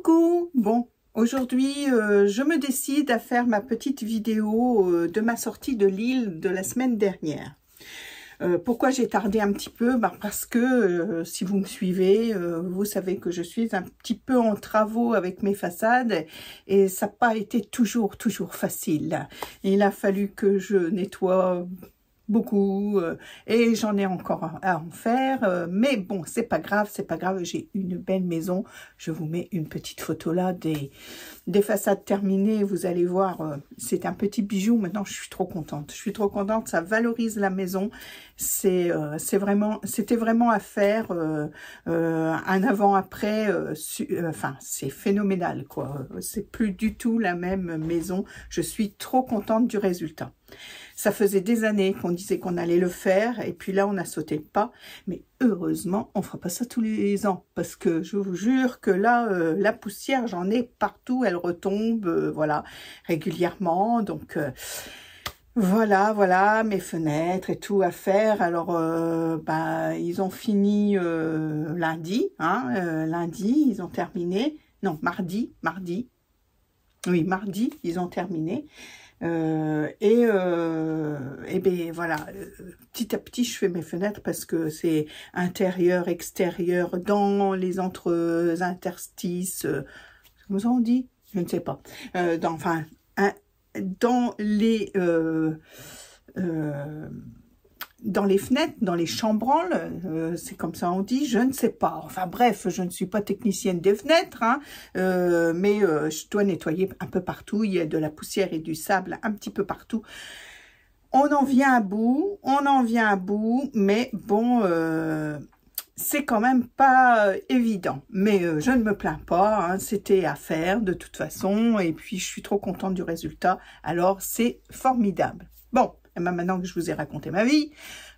Coucou! Bon, aujourd'hui, je me décide à faire ma petite vidéo de ma sortie de Lille de la semaine dernière. Pourquoi j'ai tardé un petit peu? Parce que si vous me suivez, vous savez que je suis un petit peu en travaux avec mes façades et ça n'a pas été toujours facile. Il a fallu que je nettoie beaucoup et j'en ai encore à en faire, mais bon, c'est pas grave, j'ai une belle maison. Je vous mets une petite photo là des façades terminées, vous allez voir, c'est un petit bijou. Maintenant je suis trop contente, ça valorise la maison. C'était vraiment à faire, un avant-après, enfin c'est phénoménal quoi, c'est plus du tout la même maison. Je suis trop contente du résultat. Ça faisait des années qu'on disait qu'on allait le faire et puis là on a sauté le pas, mais heureusement on fera pas ça tous les ans parce que je vous jure que là la poussière, j'en ai partout, elle retombe voilà, régulièrement. Donc voilà mes fenêtres et tout à faire. Alors ils ont fini lundi, lundi ils ont terminé, non mardi oui, mardi ils ont terminé. Et ben voilà, petit à petit je fais mes fenêtres parce que c'est intérieur, extérieur, dans les interstices, comment on dit, je ne sais pas, dans les fenêtres, dans les chambranles, c'est comme ça on dit, je ne sais pas. Enfin bref, je ne suis pas technicienne des fenêtres, mais je dois nettoyer un peu partout. Il y a de la poussière et du sable un petit peu partout. On en vient à bout, mais bon, c'est quand même pas évident. Mais je ne me plains pas, c'était à faire de toute façon. Et puis je suis trop contente du résultat, alors c'est formidable. Bon. Et maintenant que je vous ai raconté ma vie,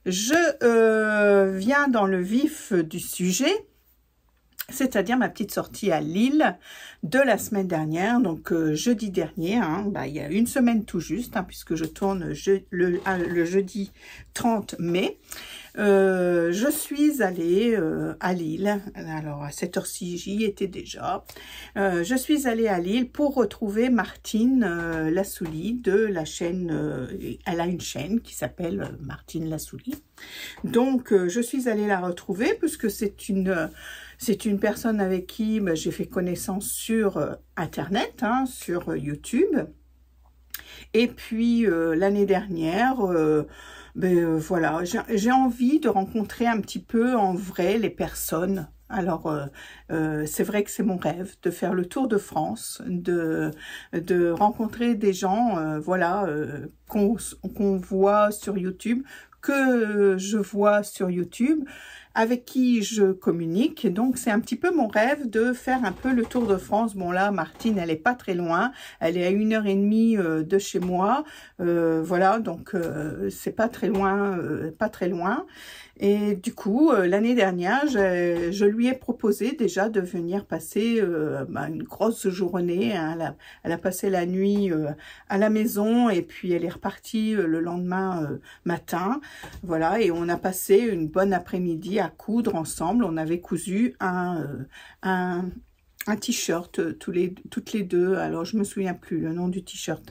je viens dans le vif du sujet, c'est-à-dire ma petite sortie à Lille de la semaine dernière, donc jeudi dernier, il y a une semaine tout juste, puisque je tourne le jeudi 30 mai. Je suis allée à Lille, alors à cette heure-ci j'y étais déjà. Je suis allée à Lille pour retrouver Martine Lassouli de la chaîne, elle a une chaîne qui s'appelle Martine Lassouli. Donc je suis allée la retrouver puisque c'est une personne avec qui j'ai fait connaissance sur internet, sur YouTube. Et puis l'année dernière, voilà, j'ai envie de rencontrer un petit peu en vrai les personnes. Alors, c'est vrai que c'est mon rêve de faire le tour de France, de rencontrer des gens, voilà, qu'on voit sur YouTube, que je vois sur YouTube, avec qui je communique. Donc c'est un petit peu mon rêve de faire un peu le tour de France. Bon là, Martine, elle est pas très loin, elle est à 1h30 de chez moi, voilà, donc c'est pas très loin, Et du coup, l'année dernière, je lui ai proposé déjà de venir passer une grosse journée. Elle a passé la nuit à la maison et puis elle est repartie le lendemain matin. Voilà, et on a passé une bonne après-midi à coudre ensemble. On avait cousu un t-shirt toutes les deux. Alors, je me souviens plus le nom du t-shirt,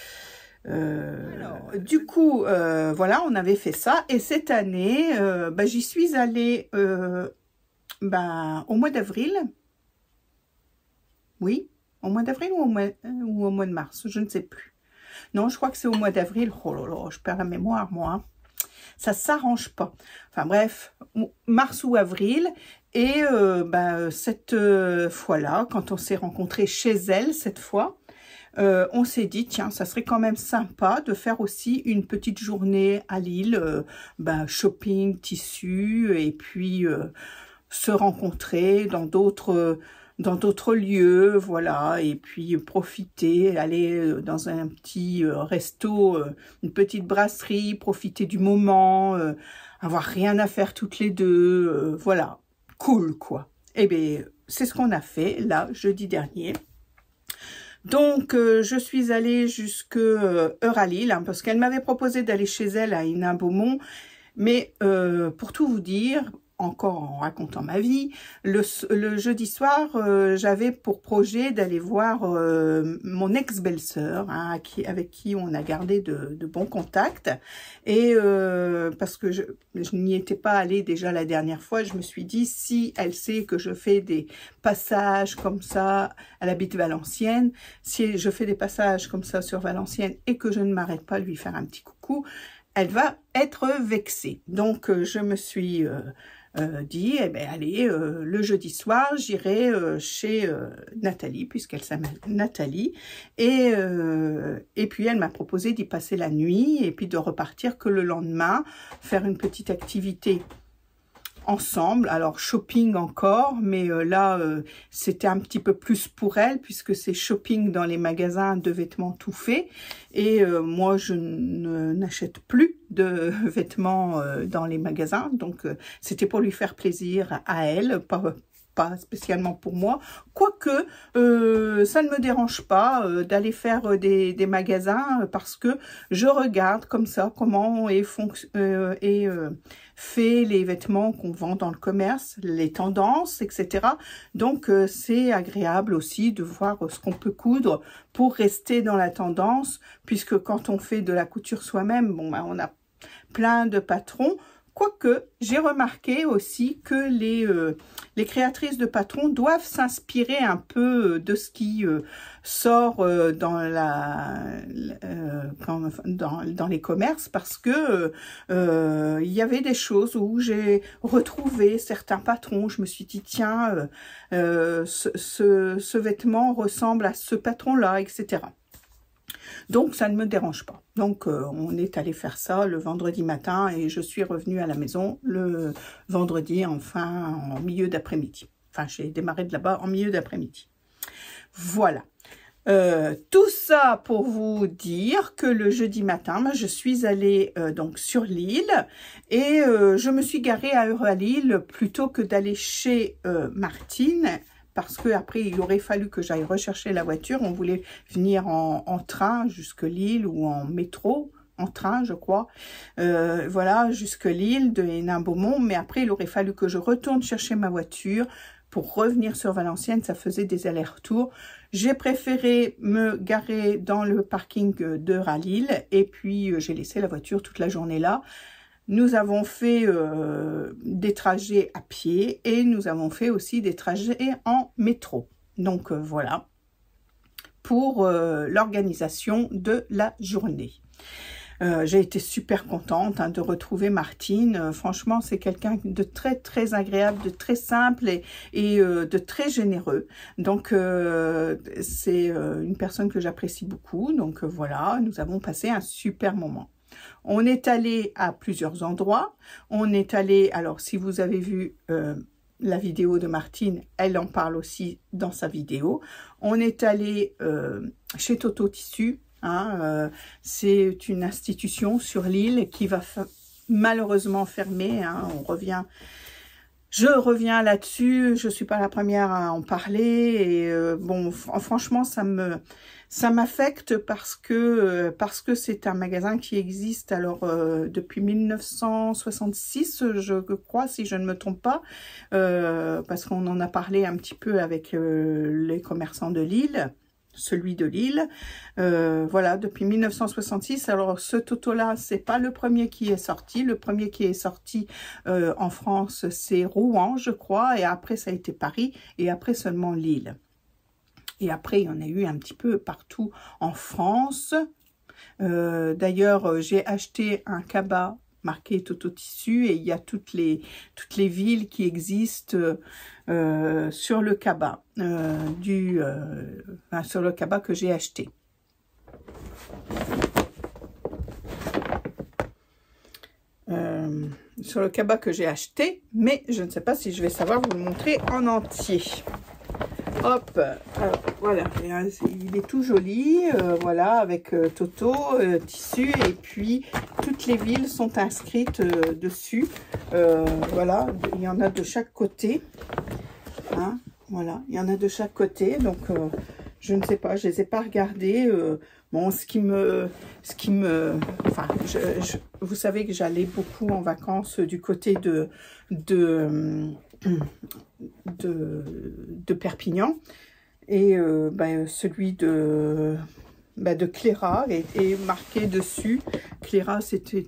du coup, voilà, on avait fait ça. Et cette année, j'y suis allée au mois d'avril. Oui, au mois d'avril ou au mois de mars, je ne sais plus. Non, je crois que c'est au mois d'avril. Oh là là, je perds la mémoire, moi. Ça s'arrange pas. Enfin bref, mars ou avril. Et cette fois-là, quand on s'est rencontrés chez elle, cette fois, on s'est dit, tiens, ça serait quand même sympa de faire aussi une petite journée à Lille, shopping, tissu, et puis se rencontrer dans d'autres lieux, voilà, et puis profiter, aller dans un petit resto, une petite brasserie, profiter du moment, avoir rien à faire toutes les deux, voilà, cool quoi. Eh bien, c'est ce qu'on a fait là, jeudi dernier. Donc, je suis allée jusque heure à Lille, parce qu'elle m'avait proposé d'aller chez elle à Hénin-Beaumont, mais pour tout vous dire, encore en racontant ma vie. Le jeudi soir, j'avais pour projet d'aller voir mon ex-belle-sœur, hein, avec qui on a gardé de bons contacts. Et parce que je n'y étais pas allée déjà la dernière fois, je me suis dit, si elle sait que je fais des passages comme ça, elle habite Valenciennes, si je fais des passages comme ça sur Valenciennes et que je ne m'arrête pas à lui faire un petit coucou, elle va être vexée. Donc, je me suis dit, eh bien, allez, le jeudi soir, j'irai chez Nathalie, puisqu'elle s'appelle Nathalie. Et puis, elle m'a proposé d'y passer la nuit et puis de repartir que le lendemain, faire une petite activité ensemble. Alors, shopping encore, mais là, c'était un petit peu plus pour elle, puisque c'est shopping dans les magasins de vêtements tout faits. Et moi, je n'achète plus de vêtements dans les magasins. Donc, c'était pour lui faire plaisir à elle, pas spécialement pour moi, quoique ça ne me dérange pas d'aller faire des magasins parce que je regarde comme ça comment fait les vêtements qu'on vend dans le commerce, les tendances, etc. Donc c'est agréable aussi de voir ce qu'on peut coudre pour rester dans la tendance, puisque quand on fait de la couture soi-même, bon, ben, on a plein de patrons. Quoique, j'ai remarqué aussi que les créatrices de patrons doivent s'inspirer un peu de ce qui sort dans les commerces, parce que il y avait des choses où j'ai retrouvé certains patrons. Je me suis dit, tiens, ce vêtement ressemble à ce patron-là, etc. Donc, ça ne me dérange pas. Donc, on est allé faire ça le vendredi matin et je suis revenue à la maison le vendredi, enfin, en milieu d'après-midi. Enfin, j'ai démarré de là-bas en milieu d'après-midi. Voilà. Tout ça pour vous dire que le jeudi matin, je suis allée donc sur l'île et je me suis garée à Euralille plutôt que d'aller chez Martine. Parce que après il aurait fallu que j'aille rechercher la voiture. On voulait venir en train jusque Lille ou en métro, en train je crois. Voilà, jusque Lille de Hénin-Beaumont. Mais après il aurait fallu que je retourne chercher ma voiture pour revenir sur Valenciennes. Ça faisait des allers-retours. J'ai préféré me garer dans le parking d'Euralille et puis j'ai laissé la voiture toute la journée là. Nous avons fait des trajets à pied et nous avons fait aussi des trajets en métro. Donc voilà pour l'organisation de la journée. J'ai été super contente de retrouver Martine. Franchement, c'est quelqu'un de très très agréable, de très simple et de très généreux. Donc c'est une personne que j'apprécie beaucoup. Donc voilà, nous avons passé un super moment. On est allé à plusieurs endroits. On est allé, alors si vous avez vu la vidéo de Martine, elle en parle aussi dans sa vidéo. On est allé chez Toto Tissu. Hein, c'est une institution sur l'île qui va malheureusement fermer. Hein, je reviens là-dessus. Je suis pas la première à en parler. Et bon, franchement, ça m'affecte parce que c'est un magasin qui existe alors depuis 1966, je crois, si je ne me trompe pas, parce qu'on en a parlé un petit peu avec les commerçants de Lille. Celui de Lille, voilà, depuis 1966. Alors ce Toto-là, c'est pas le premier qui est sorti. Le premier qui est sorti en France, c'est Rouen, je crois, et après ça a été Paris, et après seulement Lille. Et après, il y en a eu un petit peu partout en France. D'ailleurs, j'ai acheté un cabas marqué Toto Tissu et il y a toutes les villes qui existent sur le cabas sur le cabas que j'ai acheté. Sur le cabas que j'ai acheté, mais je ne sais pas si je vais savoir vous le montrer en entier. Hop, alors voilà, il est tout joli, voilà, avec Toto, tissu, et puis toutes les villes sont inscrites dessus. Voilà, il y en a de chaque côté. Hein, voilà, il y en a de chaque côté, donc Je ne sais pas, je les ai pas regardés. Bon, enfin, vous savez que j'allais beaucoup en vacances du côté de Perpignan. Et ben, celui de Cléra est marqué dessus. Cléra, c'était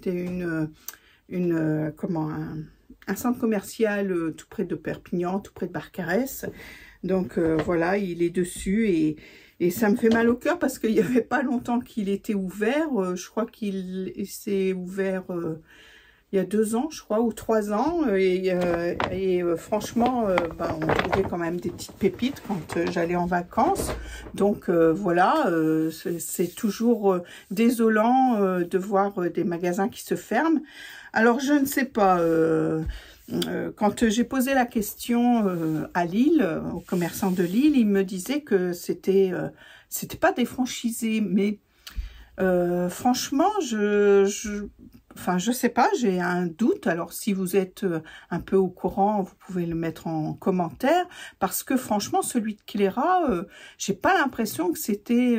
un centre commercial tout près de Perpignan, tout près de Barcarès. Donc voilà, il est dessus et ça me fait mal au cœur parce qu'il n'y avait pas longtemps qu'il était ouvert. Je crois qu'il s'est ouvert il y a 2 ans, je crois, ou 3 ans. Et franchement, on trouvait quand même des petites pépites quand j'allais en vacances. Donc voilà, c'est toujours désolant de voir des magasins qui se ferment. Alors je ne sais pas... quand j'ai posé la question à Lille, aux commerçants de Lille, ils me disaient que c'était pas des franchisés, mais franchement, enfin, je sais pas, j'ai un doute. Alors, si vous êtes un peu au courant, vous pouvez le mettre en commentaire, parce que franchement, celui de Cléra, j'ai pas l'impression que c'était...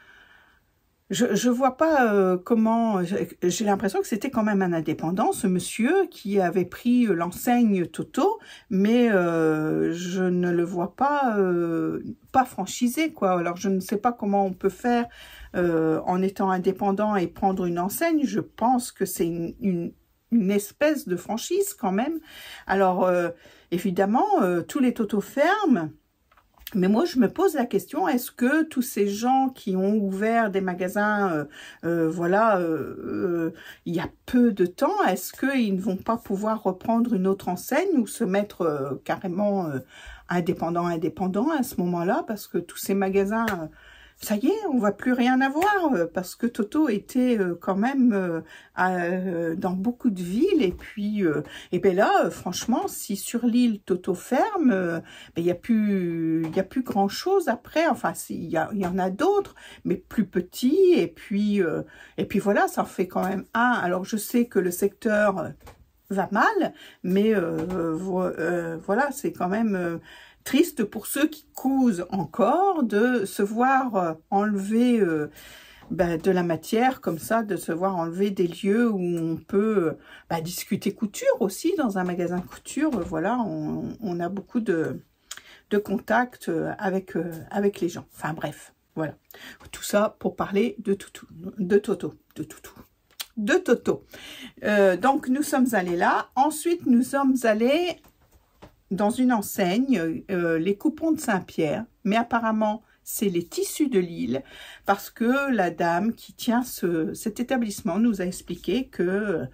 Je vois pas comment... J'ai l'impression que c'était quand même un indépendant, ce monsieur qui avait pris l'enseigne Toto, mais je ne le vois pas franchisé, quoi. Alors, je ne sais pas comment on peut faire en étant indépendant et prendre une enseigne. Je pense que c'est une espèce de franchise quand même. Alors, évidemment, tous les Toto ferment. Mais moi, je me pose la question, est-ce que tous ces gens qui ont ouvert des magasins, voilà, il y a peu de temps, est-ce qu'ils ne vont pas pouvoir reprendre une autre enseigne ou se mettre carrément indépendant à ce moment-là? Parce que tous ces magasins... ça y est, on va plus rien avoir parce que Toto était quand même dans beaucoup de villes. Et puis, et ben là, franchement, si sur l'île Toto ferme, ben, il y a plus grand-chose après. Enfin, il y en a d'autres, mais plus petits. Et puis voilà, ça en fait quand même un. Alors, je sais que le secteur va mal, mais voilà, c'est quand même... triste pour ceux qui causent encore de se voir enlever de la matière comme ça, de se voir enlever des lieux où on peut discuter couture aussi dans un magasin de couture. Voilà, on a beaucoup de contacts avec les gens. Enfin bref, voilà. Tout ça pour parler de Toto. Donc nous sommes allés là. Ensuite nous sommes allés dans une enseigne, les coupons de Saint-Pierre, mais apparemment c'est les tissus de Lille, parce que la dame qui tient cet établissement nous a expliqué que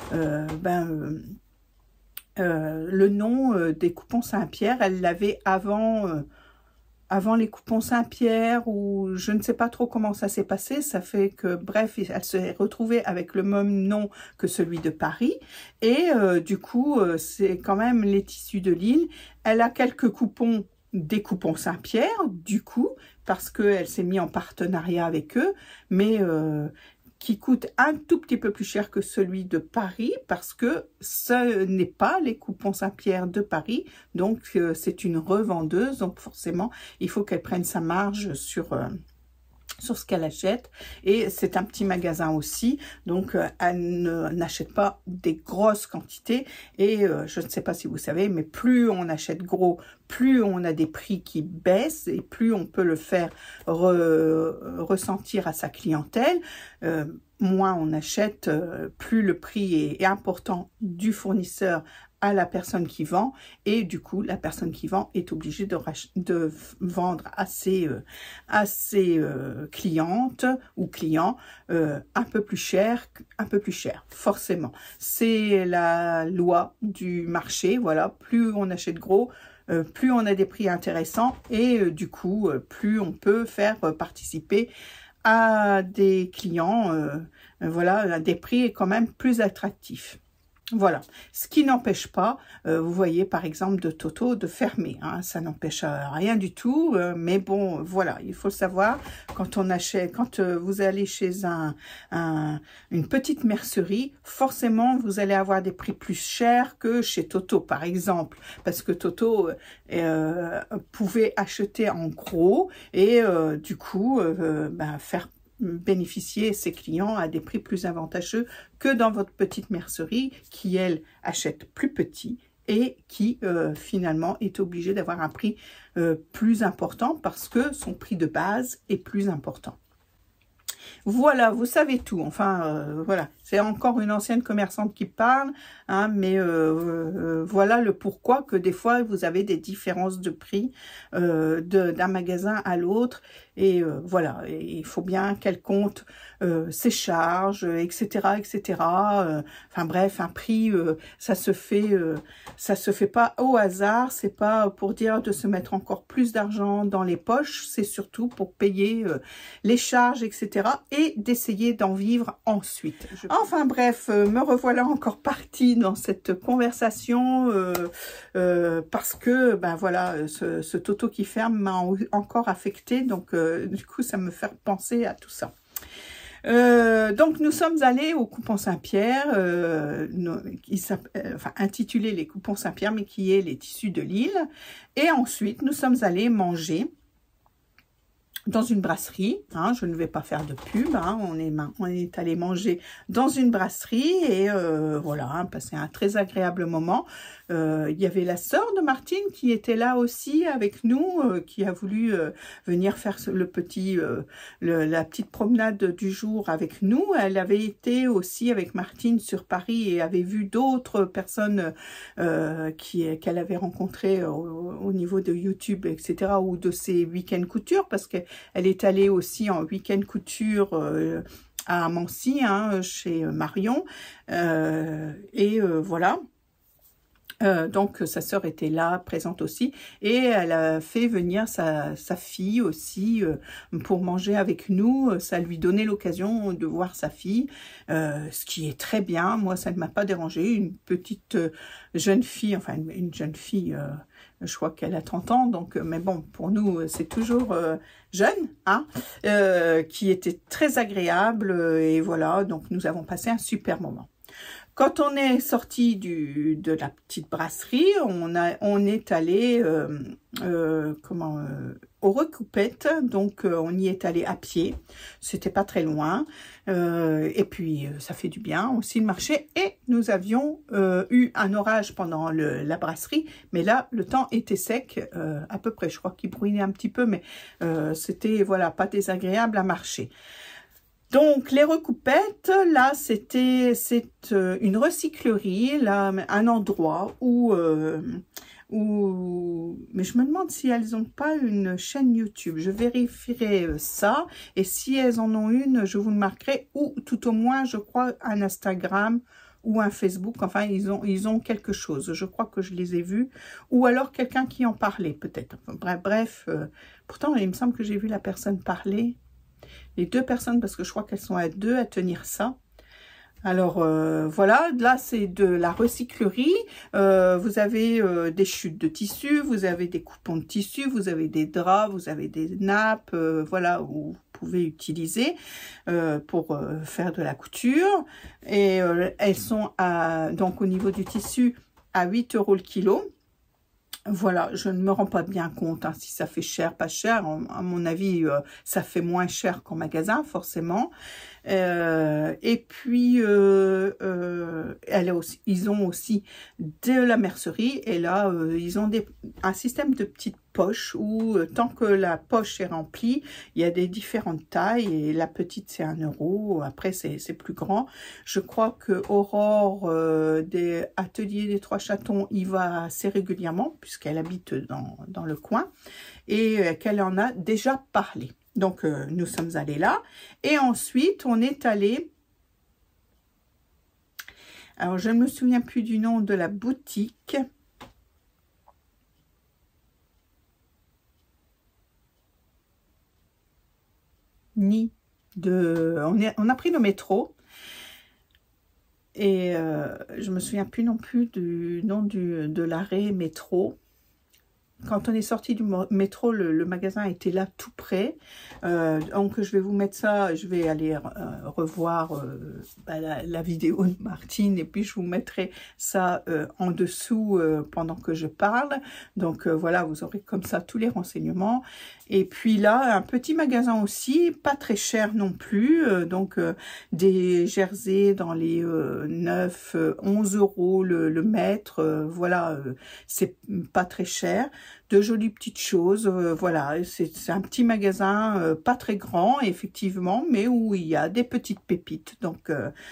le nom des coupons Saint-Pierre, elle l'avait avant les coupons Saint-Pierre, ou je ne sais pas trop comment ça s'est passé. Ça fait que, bref, elle s'est retrouvée avec le même nom que celui de Paris. Et du coup, c'est quand même les tissus de Lille. Elle a quelques coupons, des coupons Saint-Pierre, du coup, parce qu'elle s'est mise en partenariat avec eux. Mais... qui coûte un tout petit peu plus cher que celui de Paris, parce que ce n'est pas les coupons Saint-Pierre de Paris, donc c'est une revendeuse, donc forcément il faut qu'elle prenne sa marge sur ce qu'elle achète, et c'est un petit magasin aussi, donc elle n'achète pas des grosses quantités, et je ne sais pas si vous savez, mais plus on achète gros, plus on a des prix qui baissent, et plus on peut le faire ressentir à sa clientèle. Moins on achète, plus le prix est important du fournisseur à la personne qui vend, et du coup la personne qui vend est obligée de vendre à ses clientes ou clients un peu plus cher, forcément. C'est la loi du marché, voilà, plus on achète gros, plus on a des prix intéressants, et du coup plus on peut faire participer à des clients, voilà, à des prix quand même plus attractifs. Voilà, ce qui n'empêche pas, vous voyez par exemple de Toto de fermer, hein, ça n'empêche rien du tout, mais bon voilà, il faut le savoir, quand on achète, quand vous allez chez une petite mercerie, forcément vous allez avoir des prix plus chers que chez Toto par exemple, parce que Toto pouvait acheter en gros et du coup faire bénéficier ses clients à des prix plus avantageux que dans votre petite mercerie qui, elle, achète plus petit et qui, finalement, est obligée d'avoir un prix plus important parce que son prix de base est plus important. Voilà, vous savez tout. Enfin, voilà, c'est encore une ancienne commerçante qui parle, hein, mais voilà le pourquoi que des fois, vous avez des différences de prix d'un magasin à l'autre. Et voilà, et il faut bien qu'elle compte ses charges, etc., etc. Enfin bref, un prix, ça se fait pas au hasard. C'est pas pour dire de se mettre encore plus d'argent dans les poches. C'est surtout pour payer les charges, etc. et d'essayer d'en vivre ensuite. Enfin bref, me revoilà encore partie dans cette conversation parce que ben voilà, ce Toto qui ferme m'a encore affectée, donc du coup ça me fait penser à tout ça. Donc nous sommes allés au Coupon Saint-Pierre, intitulé les Coupons Saint-Pierre, mais qui est les tissus de Lille. Et ensuite nous sommes allés manger dans une brasserie, hein, je ne vais pas faire de pub, hein, on est allé manger dans une brasserie et voilà, hein, passer un très agréable moment. Il y avait la sœur de Martine qui était là aussi avec nous, qui a voulu venir faire la petite promenade du jour avec nous. Elle avait été aussi avec Martine sur Paris et avait vu d'autres personnes qu'elle avait rencontrées au niveau de YouTube, etc. ou de ses week-end coutures, parce que elle est allée aussi en week-end couture à Mancy, hein, chez Marion. Voilà. Donc sa sœur était là, présente aussi, et elle a fait venir sa fille aussi pour manger avec nous. Ça lui donnait l'occasion de voir sa fille, ce qui est très bien. Moi, ça ne m'a pas dérangé. Une petite jeune fille, enfin une jeune fille, je crois qu'elle a 30 ans, donc, mais bon, pour nous, c'est toujours jeune, hein, qui était très agréable, et voilà, donc nous avons passé un super moment. Quand on est sorti de la petite brasserie, on est allé aux Recoupettes, donc on y est allé à pied, c'était pas très loin, et puis ça fait du bien aussi de marcher, et nous avions eu un orage pendant la brasserie, mais là le temps était sec à peu près, je crois qu'il bruyait un petit peu, mais c'était voilà, pas désagréable à marcher. Donc, les Recoupettes, là, c'est une recyclerie, là, un endroit où mais je me demande si elles n'ont pas une chaîne YouTube. Je vérifierai ça, et si elles en ont une, je vous le marquerai, ou tout au moins, je crois, un Instagram ou un Facebook. Enfin, ils ont quelque chose. Je crois que je les ai vus, ou alors quelqu'un qui en parlait, peut-être. Bref, pourtant, il me semble que j'ai vu la personne parler. Les deux personnes, parce que je crois qu'elles sont à deux à tenir ça. Alors, voilà, là, c'est de la recyclerie. Vous avez des chutes de tissu, vous avez des coupons de tissu, vous avez des draps, vous avez des nappes, voilà, où vous pouvez utiliser pour faire de la couture. Et elles sont, donc, au niveau du tissu, à 8 € le kilo. Voilà, je ne me rends pas bien compte hein, si ça fait cher, pas cher. À mon avis, ça fait moins cher qu'en magasin, forcément. Et puis, ils ont aussi de la mercerie. Et là, ils ont un système de petites poches où, tant que la poche est remplie, il y a des différentes tailles. Et la petite, c'est 1 €. Après, c'est plus grand. Je crois que Aurore des Ateliers des Trois Chatons y va assez régulièrement, puisqu'elle habite dans le coin. Et qu'elle en a déjà parlé. Donc, nous sommes allés là. Et ensuite, on est allé... Alors, je ne me souviens plus du nom de la boutique. On a pris le métro. Et je me souviens plus non plus du nom de l'arrêt métro. Quand on est sorti du métro, le magasin était là tout près. Donc je vais vous mettre ça, je vais aller revoir la vidéo de Martine et puis je vous mettrai ça en dessous pendant que je parle. Donc voilà, vous aurez comme ça tous les renseignements. Et puis là, un petit magasin aussi, pas très cher non plus. Donc des jerseys dans les 9, 11 euros le mètre. Voilà, c'est pas très cher. De jolies petites choses, voilà, c'est un petit magasin pas très grand effectivement, mais où il y a des petites pépites, donc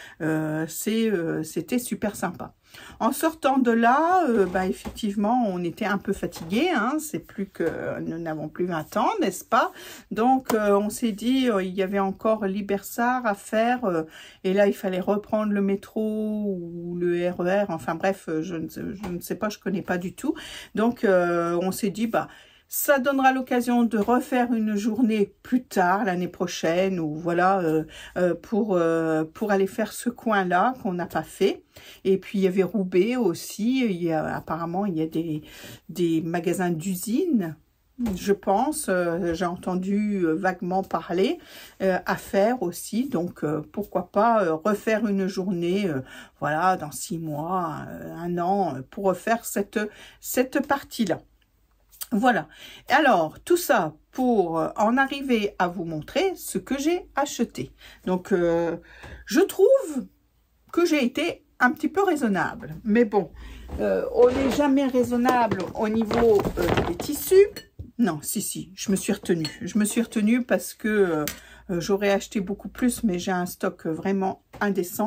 c'était super sympa. En sortant de là, effectivement, on était un peu fatigués, hein, c'est plus que nous n'avons plus 20 ans, n'est-ce pas? Donc, on s'est dit, il y avait encore l'Ibersar à faire, et là, il fallait reprendre le métro ou le RER, enfin bref, je ne sais pas, je connais pas du tout. Donc, on s'est dit, ça donnera l'occasion de refaire une journée plus tard, l'année prochaine, ou voilà, pour aller faire ce coin-là qu'on n'a pas fait. Et puis, il y avait Roubaix aussi. Apparemment, il y a des magasins d'usines, je pense. J'ai entendu vaguement parler à faire aussi. Donc, pourquoi pas refaire une journée, voilà, dans 6 mois, 1 an, pour refaire cette partie-là. Voilà, alors tout ça pour en arriver à vous montrer ce que j'ai acheté. Donc je trouve que j'ai été un petit peu raisonnable, mais bon, on n'est jamais raisonnable au niveau des tissus. Non, si, je me suis retenue. Je me suis retenue parce que j'aurais acheté beaucoup plus, mais j'ai un stock vraiment indécent.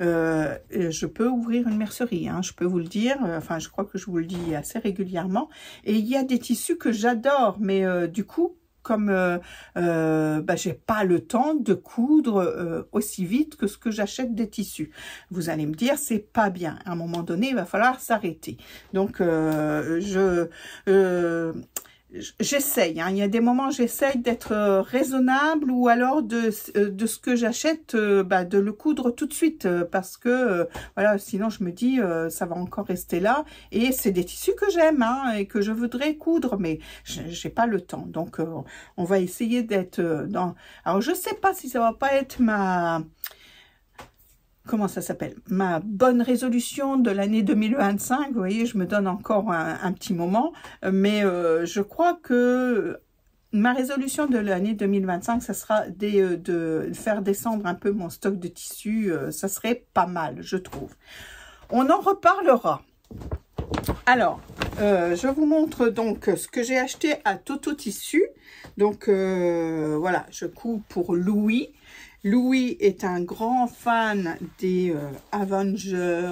Je peux ouvrir une mercerie, hein, je peux vous le dire. Enfin, je crois que je vous le dis assez régulièrement. Et il y a des tissus que j'adore, mais du coup, comme j'ai pas le temps de coudre aussi vite que ce que j'achète des tissus. Vous allez me dire, c'est pas bien. À un moment donné, il va falloir s'arrêter. Donc, j'essaye, hein. Il y a des moments j'essaye d'être raisonnable ou alors de ce que j'achète, de le coudre tout de suite parce que voilà, sinon je me dis ça va encore rester là et c'est des tissus que j'aime, hein, et que je voudrais coudre, mais j'ai pas le temps. Donc on va essayer d'être dans. Alors je sais pas si ça va pas être comment ça s'appelle, ma bonne résolution de l'année 2025, vous voyez, je me donne encore un petit moment, mais je crois que ma résolution de l'année 2025, ça sera de faire descendre un peu mon stock de tissus, ça serait pas mal, je trouve. On en reparlera. Alors, je vous montre donc ce que j'ai acheté à Toto Tissu. Donc, voilà, je couds pour Louis. Louis est un grand fan des Avengers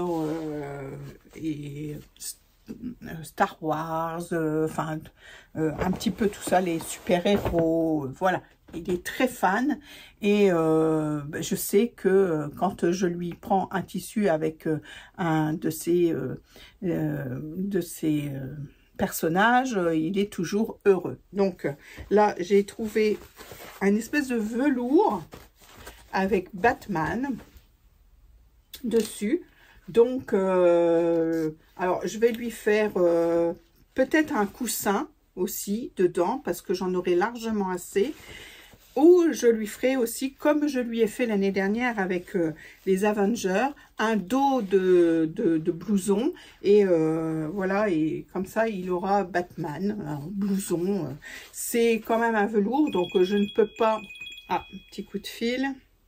et Star Wars, enfin un petit peu tout ça, les super-héros, voilà. Il est très fan et je sais que quand je lui prends un tissu avec un de ces personnages, il est toujours heureux. Donc là, j'ai trouvé un espèce de velours avec Batman dessus. Donc, alors je vais lui faire peut-être un coussin aussi dedans parce que j'en aurai largement assez. Ou je lui ferai aussi, comme je lui ai fait l'année dernière avec les Avengers, un dos de blouson. Et voilà, et comme ça, il aura Batman en blouson. C'est quand même un velours, donc je ne peux pas... Ah, petit coup de fil.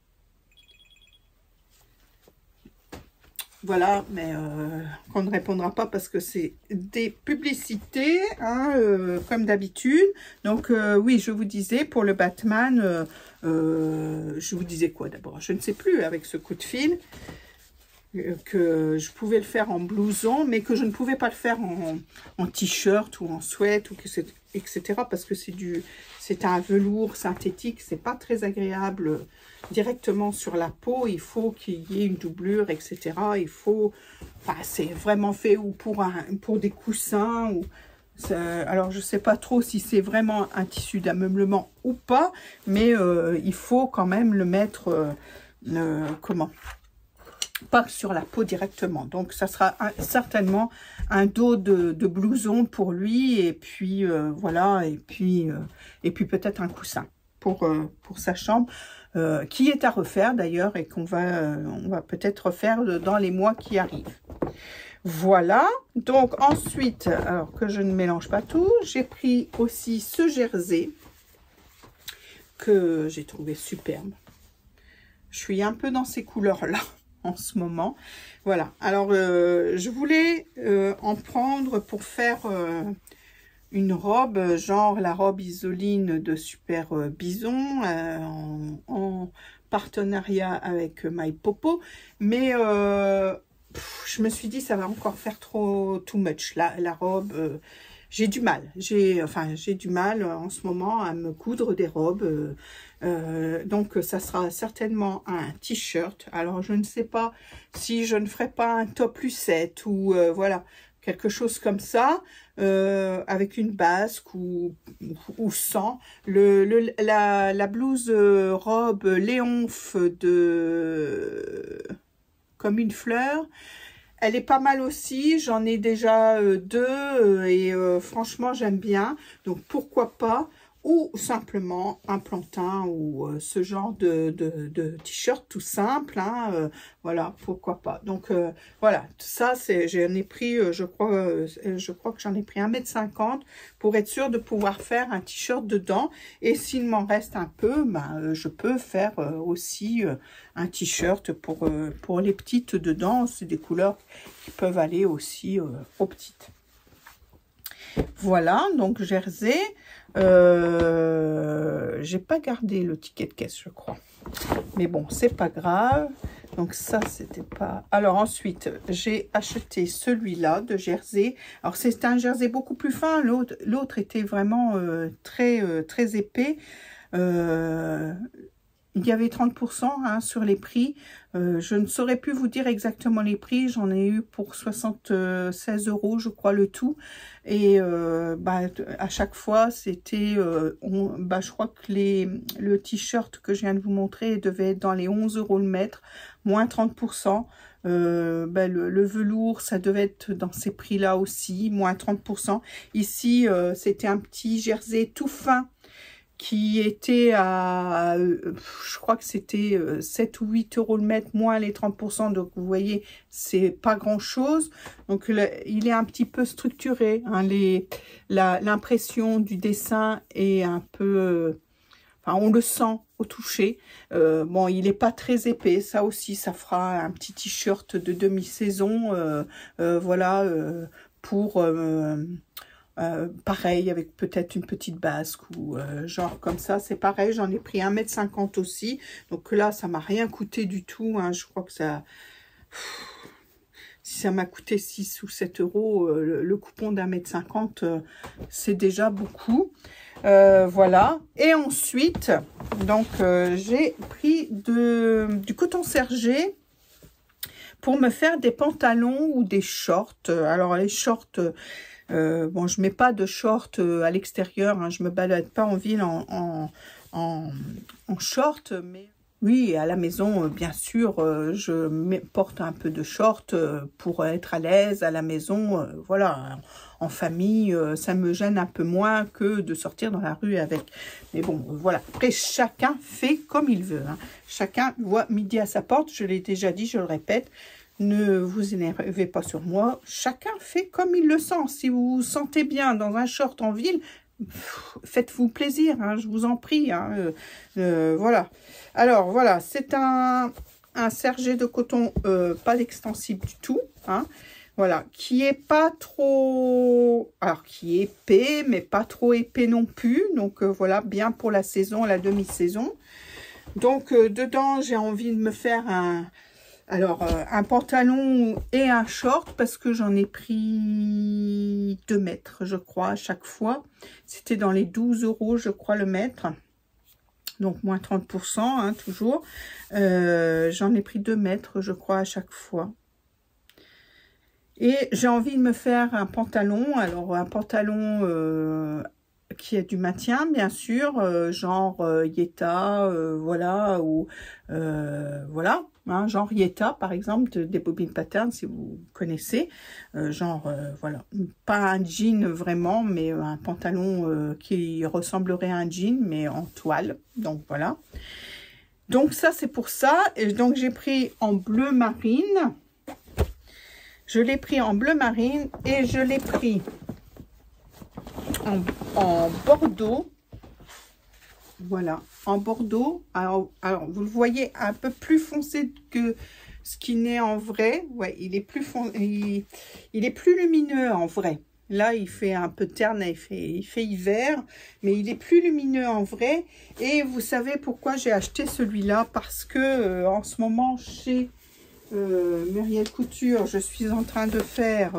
Voilà, mais qu'on ne répondra pas parce que c'est des publicités, hein, comme d'habitude. Donc, oui, je vous disais, pour le Batman, je vous disais quoi d'abord? Je ne sais plus, avec ce coup de fil, que je pouvais le faire en blouson, mais que je ne pouvais pas le faire en t-shirt ou en sweat, ou etc. Parce que c'est un velours synthétique, c'est pas très agréable directement sur la peau. Il faut qu'il y ait une doublure, etc. Il faut, enfin, c'est vraiment fait ou pour des coussins ou alors je sais pas trop si c'est vraiment un tissu d'ameublement ou pas, mais il faut quand même le mettre comment pas sur la peau directement. Donc, ça sera certainement un dos de blouson pour lui. Et puis, voilà. Et puis peut-être un coussin pour sa chambre, qui est à refaire d'ailleurs et on va peut-être refaire dans les mois qui arrivent. Voilà. Donc, ensuite, alors que je ne mélange pas tout, j'ai pris aussi ce jersey que j'ai trouvé superbe. Je suis un peu dans ces couleurs-là en ce moment. Voilà. Alors, je voulais en prendre pour faire une robe, genre la robe Isoline de Super Bison, en partenariat avec My Popo. Mais je me suis dit, ça va encore faire too much. La robe, j'ai du mal. J'ai du mal en ce moment à me coudre des robes. Donc, ça sera certainement un t-shirt. Alors, je ne sais pas si je ne ferai pas un top lucette ou voilà, quelque chose comme ça, avec une basque ou sans. La blouse robe Léonf de Comme une fleur, elle est pas mal aussi. J'en ai déjà deux et franchement, j'aime bien. Donc, pourquoi pas? Ou simplement un plantain ou ce genre de t-shirt tout simple, hein, voilà, pourquoi pas. Donc voilà, ça j'en ai pris, je crois que j'en ai pris 1,50 m pour être sûr de pouvoir faire un t-shirt dedans. Et s'il m'en reste un peu, ben, je peux faire aussi un t-shirt pour les petites dedans. C'est des couleurs qui peuvent aller aussi aux petites. Voilà, donc jersey. J'ai pas gardé le ticket de caisse, je crois. Mais bon, c'est pas grave. Donc ça, c'était pas... Alors ensuite, j'ai acheté celui-là de jersey. Alors c'est un jersey beaucoup plus fin. L'autre était vraiment très épais. Il y avait 30% hein, sur les prix. Je ne saurais plus vous dire exactement les prix. J'en ai eu pour 76 €, je crois, le tout. Et à chaque fois, c'était... je crois que le t-shirt que je viens de vous montrer devait être dans les 11 € le mètre, moins 30%. Le velours, ça devait être dans ces prix-là aussi, moins 30%. Ici, c'était un petit jersey tout fin, qui était à, je crois que c'était 7 ou 8 € le mètre, moins les 30%. Donc, vous voyez, c'est pas grand-chose. Donc, il est un petit peu structuré. Hein, l'impression du dessin est un peu... on le sent au toucher. Bon, il n'est pas très épais. Ça aussi, ça fera un petit t-shirt de demi-saison. Voilà, pour... pareil, avec peut-être une petite basque ou genre comme ça, c'est pareil. J'en ai pris 1,50 m aussi. Donc là, ça m'a rien coûté du tout. Hein. Je crois que ça... Si ça m'a coûté 6 ou 7 €, le coupon d'1,50 m, c'est déjà beaucoup. Voilà. Et ensuite, donc, j'ai pris du coton sergé pour me faire des pantalons ou des shorts. Alors, les shorts... bon, je mets pas de short à l'extérieur, hein, je me balade pas en ville en short, mais oui, à la maison, bien sûr, je porte un peu de short pour être à l'aise à la maison, voilà, en famille, ça me gêne un peu moins que de sortir dans la rue avec. Mais bon, voilà, après, chacun fait comme il veut, hein. Chacun voit midi à sa porte, je l'ai déjà dit, je le répète. Ne vous énervez pas sur moi. Chacun fait comme il le sent. Si vous vous sentez bien dans un short en ville, faites-vous plaisir, hein, je vous en prie. Hein, voilà. Alors, voilà, c'est un sergé de coton, pas extensible du tout. Hein, voilà, qui est pas trop... Alors, qui est épais, mais pas trop épais non plus. Donc, voilà, bien pour la saison, la demi-saison. Donc, dedans, j'ai envie de me faire un pantalon et un short parce que j'en ai pris 2 mètres, je crois, à chaque fois. C'était dans les 12 €, je crois, le mètre. Donc, moins 30%, hein, toujours. J'en ai pris 2 mètres, je crois, à chaque fois. Et j'ai envie de me faire un pantalon. Alors, un pantalon qui est du maintien, bien sûr, genre Yeta, voilà, ou voilà, hein, genre Yeta, par exemple, des bobines pattern, si vous connaissez, genre, voilà, pas un jean vraiment, mais un pantalon qui ressemblerait à un jean, mais en toile, donc voilà. Donc ça, c'est pour ça, et donc j'ai pris en bleu marine, je l'ai pris en bleu marine, et je l'ai pris en bordeaux, voilà, en bordeaux. Alors, vous le voyez un peu plus foncé que ce qu'il n'est en vrai. Ouais, il est plus il est plus lumineux en vrai. Là, il fait un peu terne, il fait hiver, mais il est plus lumineux en vrai. Et vous savez pourquoi j'ai acheté celui-là? Parce que en ce moment, chez Muriel Couture, je suis en train de faire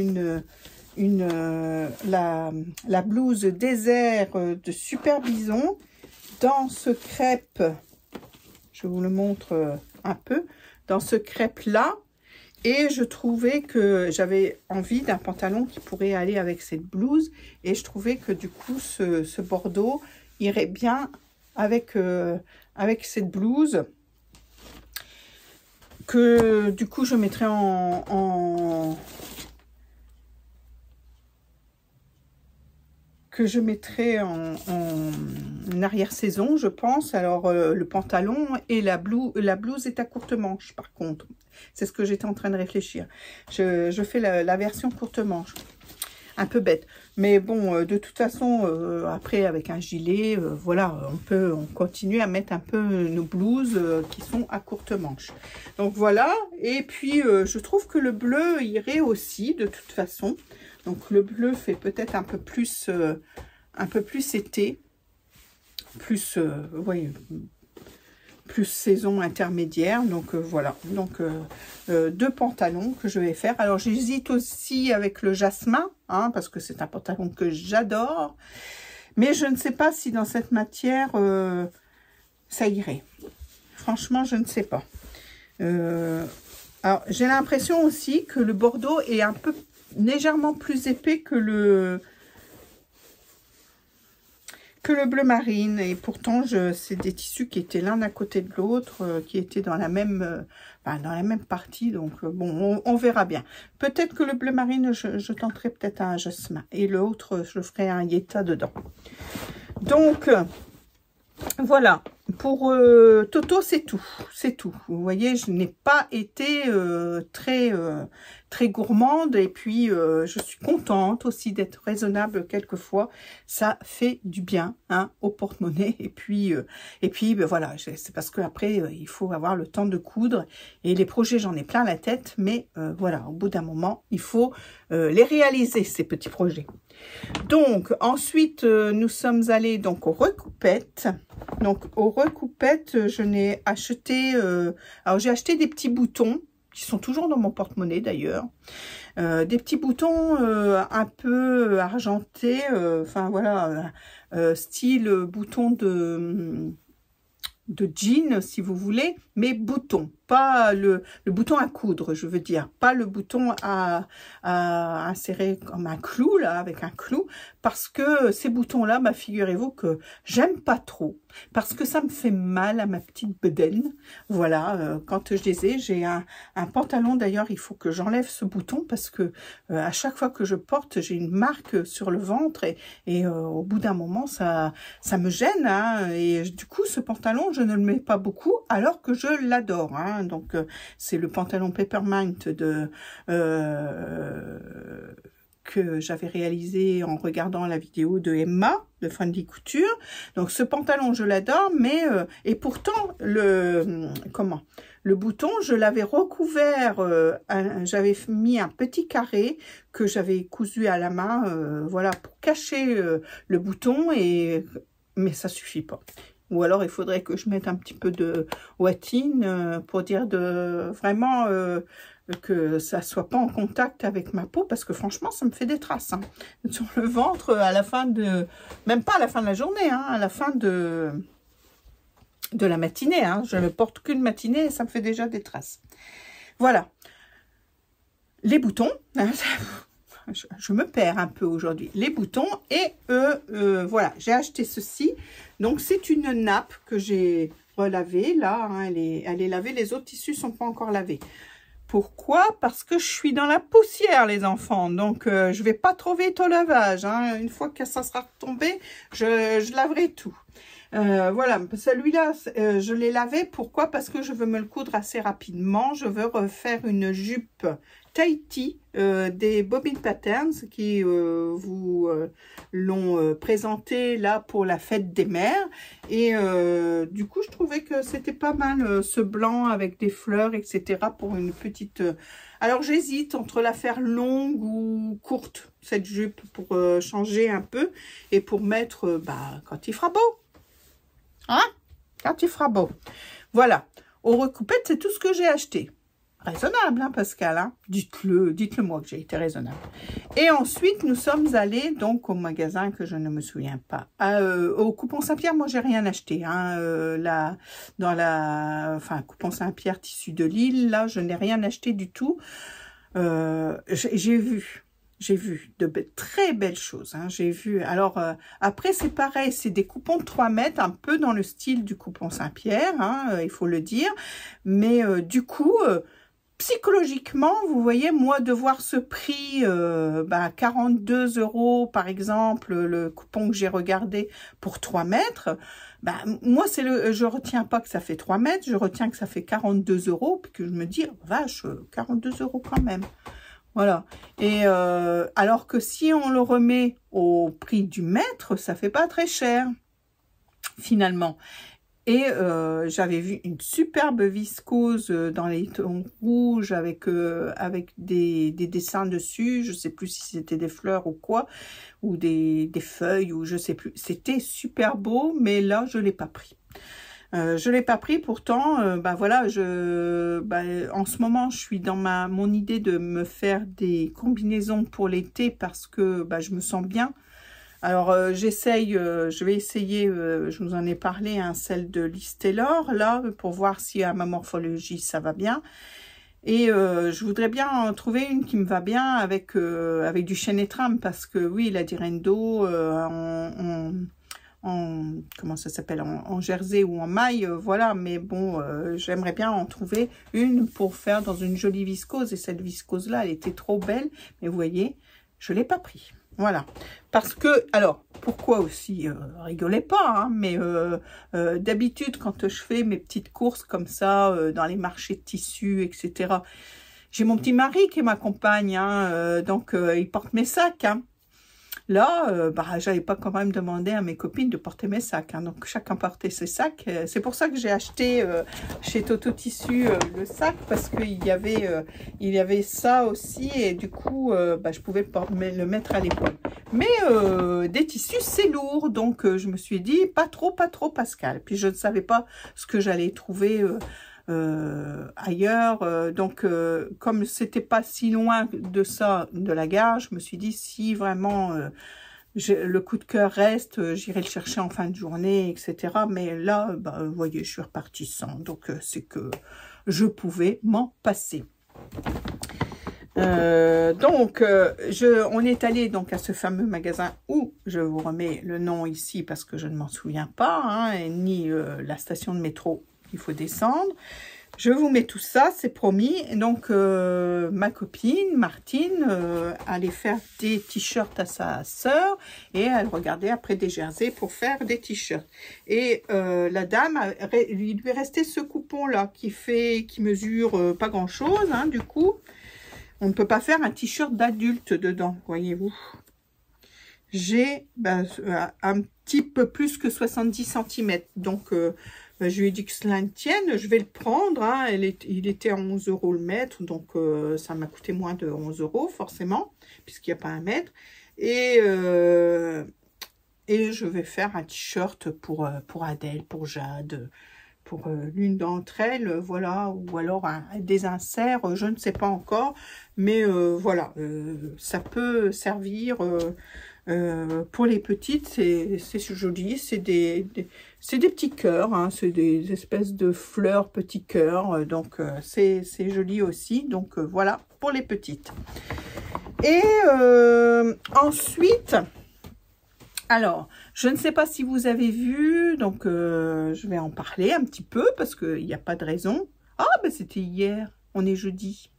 la blouse désert de Super Bison dans ce crêpe. Je vous le montre un peu. Dans ce crêpe-là. Et je trouvais que j'avais envie d'un pantalon qui pourrait aller avec cette blouse. Et je trouvais que du coup, ce bordeaux irait bien avec, avec cette blouse. Que du coup, je mettrais en arrière-saison, je pense. Alors, le pantalon et la blouse est à courte manche, par contre. C'est ce que j'étais en train de réfléchir. Je fais la version courte manche. Un peu bête. Mais bon, de toute façon, après, avec un gilet, voilà, on continue à mettre un peu nos blouses qui sont à courte manche. Donc, voilà. Et puis, je trouve que le bleu irait aussi, de toute façon. Donc, le bleu fait peut-être un peu plus été. Plus, oui, plus saison intermédiaire. Donc voilà, donc deux pantalons que je vais faire. Alors j'hésite aussi avec le jasmin, hein, parce que c'est un pantalon que j'adore, mais je ne sais pas si dans cette matière ça irait. Franchement, je ne sais pas. Alors j'ai l'impression aussi que le bordeaux est un peu légèrement plus épais que le bleu marine, et pourtant c'est des tissus qui étaient l'un à côté de l'autre, qui étaient dans la même partie, donc bon, on verra bien. Peut-être que le bleu marine, je tenterai peut-être un jasmin, et l'autre, je ferai un Yeta dedans. Donc, voilà, pour Toto, c'est tout, c'est tout. Vous voyez, je n'ai pas été très gourmande, et puis je suis contente aussi d'être raisonnable quelquefois. Ça fait du bien, hein, au porte-monnaie, et puis ben, voilà, c'est parce que après il faut avoir le temps de coudre, et les projets, j'en ai plein la tête, mais voilà, au bout d'un moment, il faut les réaliser, ces petits projets. Donc ensuite nous sommes allés donc aux recoupettes. Donc aux recoupettes, je n'ai acheté alors j'ai acheté des petits boutons qui sont toujours dans mon porte-monnaie d'ailleurs, des petits boutons un peu argentés, enfin voilà, style bouton de jean, si vous voulez, mais bouton, pas le bouton à coudre, je veux dire, pas le bouton à insérer comme un clou, là, avec un clou, parce que ces boutons-là, bah, figurez-vous que j'aime pas trop, parce que ça me fait mal à ma petite bedaine. Voilà, quand je les ai, j'ai un pantalon, d'ailleurs, il faut que j'enlève ce bouton, parce que à chaque fois que je porte, j'ai une marque sur le ventre, et au bout d'un moment, ça me gêne, hein, et du coup, ce pantalon, je ne le mets pas beaucoup, alors que je l'adore, hein. Donc c'est le pantalon Peppermint que j'avais réalisé en regardant la vidéo de Emma de Friendly Couture. Donc ce pantalon, je l'adore, mais et pourtant le bouton, je l'avais recouvert, j'avais mis un petit carré que j'avais cousu à la main, voilà, pour cacher le bouton, mais ça suffit pas. Ou alors, il faudrait que je mette un petit peu de ouatine pour dire vraiment que ça soit pas en contact avec ma peau. Parce que franchement, ça me fait des traces, hein, sur le ventre à la fin de... Même pas à la fin de la journée, hein, à la fin de la matinée. Hein. Je ne porte qu'une matinée et ça me fait déjà des traces. Voilà. Les boutons. Hein, je me perds un peu aujourd'hui. Les boutons et voilà, j'ai acheté ceci. Donc, c'est une nappe que j'ai relavée. Là, hein, elle est lavée. Les autres tissus sont pas encore lavés. Pourquoi? Parce que je suis dans la poussière, les enfants. Donc, je vais pas trop vite au lavage. Hein. Une fois que ça sera retombé, je laverai tout. Voilà, celui-là, je l'ai lavé. Pourquoi? Parce que je veux me le coudre assez rapidement. Je veux refaire une jupe Tahiti des Bobbin Patterns qui vous l'ont présenté là pour la fête des mères. Et du coup, je trouvais que c'était pas mal ce blanc avec des fleurs, etc. pour une petite... Alors, j'hésite entre la faire longue ou courte, cette jupe, pour changer un peu et pour mettre quand il fera beau. Hein? Quand il fera beau. Voilà. Au recoupette, c'est tout ce que j'ai acheté. Raisonnable, hein, Pascal, hein? Dites-le moi que j'ai été raisonnable. Et ensuite, nous sommes allés donc au magasin que je ne me souviens pas. Au Coupon Saint-Pierre, moi, j'ai rien acheté. Hein, Coupon Saint-Pierre, tissu de Lille, là, je n'ai rien acheté du tout. J'ai vu de très belles choses. Hein, j'ai vu. Alors, après, c'est pareil. C'est des coupons de 3 mètres, un peu dans le style du Coupon Saint-Pierre, hein, il faut le dire. Mais du coup... psychologiquement, vous voyez, moi, de voir ce prix, 42 € par exemple, le coupon que j'ai regardé pour 3 mètres, moi, je retiens pas que ça fait 3 mètres, je retiens que ça fait 42 €, puis que je me dis, vache, 42 € quand même. Voilà. Et alors que si on le remet au prix du mètre, ça fait pas très cher, finalement. Et j'avais vu une superbe viscose dans les tons rouges avec des dessins dessus. Je ne sais plus si c'était des fleurs ou quoi, ou des feuilles, ou je sais plus. C'était super beau, mais là, je ne l'ai pas pris. Je ne l'ai pas pris, pourtant, voilà, en ce moment, je suis dans mon idée de me faire des combinaisons pour l'été parce que je me sens bien. Alors, je vais essayer, je vous en ai parlé, celle de Liz Taylor, là, pour voir si à ma morphologie, ça va bien. Et je voudrais bien en trouver une qui me va bien avec du chêne et trame, parce que oui, la Direndo comment ça s'appelle, en jersey ou en maille, voilà, mais bon, j'aimerais bien en trouver une pour faire dans une jolie viscose, et cette viscose-là, elle était trop belle, mais vous voyez, je ne l'ai pas pris. Voilà, parce que, alors, pourquoi aussi, rigolez pas, hein, mais d'habitude, quand je fais mes petites courses comme ça, dans les marchés de tissus, etc., j'ai mon petit mari qui m'accompagne, hein, donc il porte mes sacs, hein. Là, j'avais pas quand même demandé à mes copines de porter mes sacs, hein, donc chacun portait ses sacs. C'est pour ça que j'ai acheté chez Toto Tissu le sac, parce qu'il y avait ça aussi, et du coup, je pouvais le mettre à l'épaule. Mais des tissus, c'est lourd, donc je me suis dit, pas trop, Pascal. Puis je ne savais pas ce que j'allais trouver ailleurs, donc comme c'était pas si loin de ça, de la gare, je me suis dit, si vraiment le coup de cœur reste, j'irai le chercher en fin de journée, etc. Mais là, vous voyez, je suis repartie sans, donc c'est que je pouvais m'en passer. On est allé donc à ce fameux magasin où je vous remets le nom ici parce que je ne m'en souviens pas, hein, ni la station de métro qu'il faut descendre. Je vous mets tout ça, c'est promis. Donc, ma copine, Martine, allait faire des t-shirts à sa sœur et elle regardait après des jerseys pour faire des t-shirts. Et la dame, il lui restait ce coupon-là qui mesure pas grand-chose, hein, du coup. On ne peut pas faire un t-shirt d'adulte dedans, voyez-vous. J'ai un petit peu plus que 70 cm, donc... je lui ai dit que cela ne tienne, je vais le prendre, hein. Il était à 11 € le mètre, donc ça m'a coûté moins de 11 € forcément, puisqu'il n'y a pas un mètre. Et je vais faire un t-shirt pour Adèle, pour Jade, pour l'une d'entre elles, voilà, ou alors des inserts, je ne sais pas encore, mais voilà, ça peut servir... pour les petites, c'est joli, c'est des petits cœurs, hein, c'est des espèces de fleurs petits cœurs, donc c'est joli aussi, donc voilà, pour les petites. Et ensuite, alors, je ne sais pas si vous avez vu, donc je vais en parler un petit peu parce qu'il n'y a pas de raison. Ah, ben c'était hier, on est jeudi.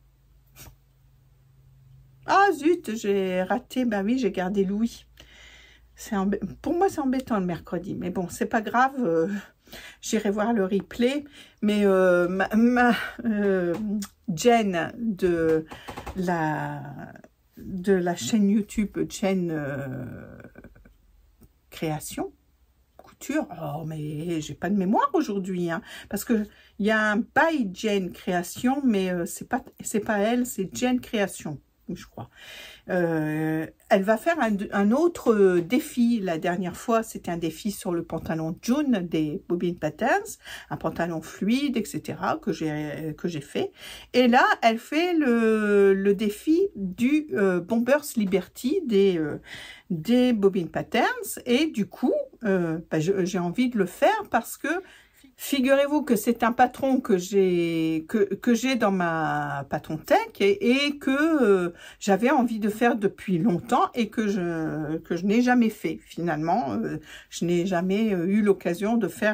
Ah zut, j'ai raté, ben oui, j'ai gardé Louis. Pour moi, c'est embêtant le mercredi, mais bon, c'est pas grave, j'irai voir le replay. Mais Jen de la chaîne YouTube, Jen Création, Couture, oh mais j'ai pas de mémoire aujourd'hui, hein, parce que il y a un by Jen Création, mais c'est pas elle, c'est Jen Création, je crois. Elle va faire un autre défi. La dernière fois, c'était un défi sur le pantalon June des Bobbin Patterns, un pantalon fluide, etc., que j'ai fait. Et là, elle fait le défi du Bombers Liberty des Bobbin Patterns. Et du coup, bah, j'ai envie de le faire parce que figurez-vous que c'est un patron que j'ai dans ma patron tech et que j'avais envie de faire depuis longtemps et que je n'ai jamais fait finalement. Je n'ai jamais eu l'occasion de faire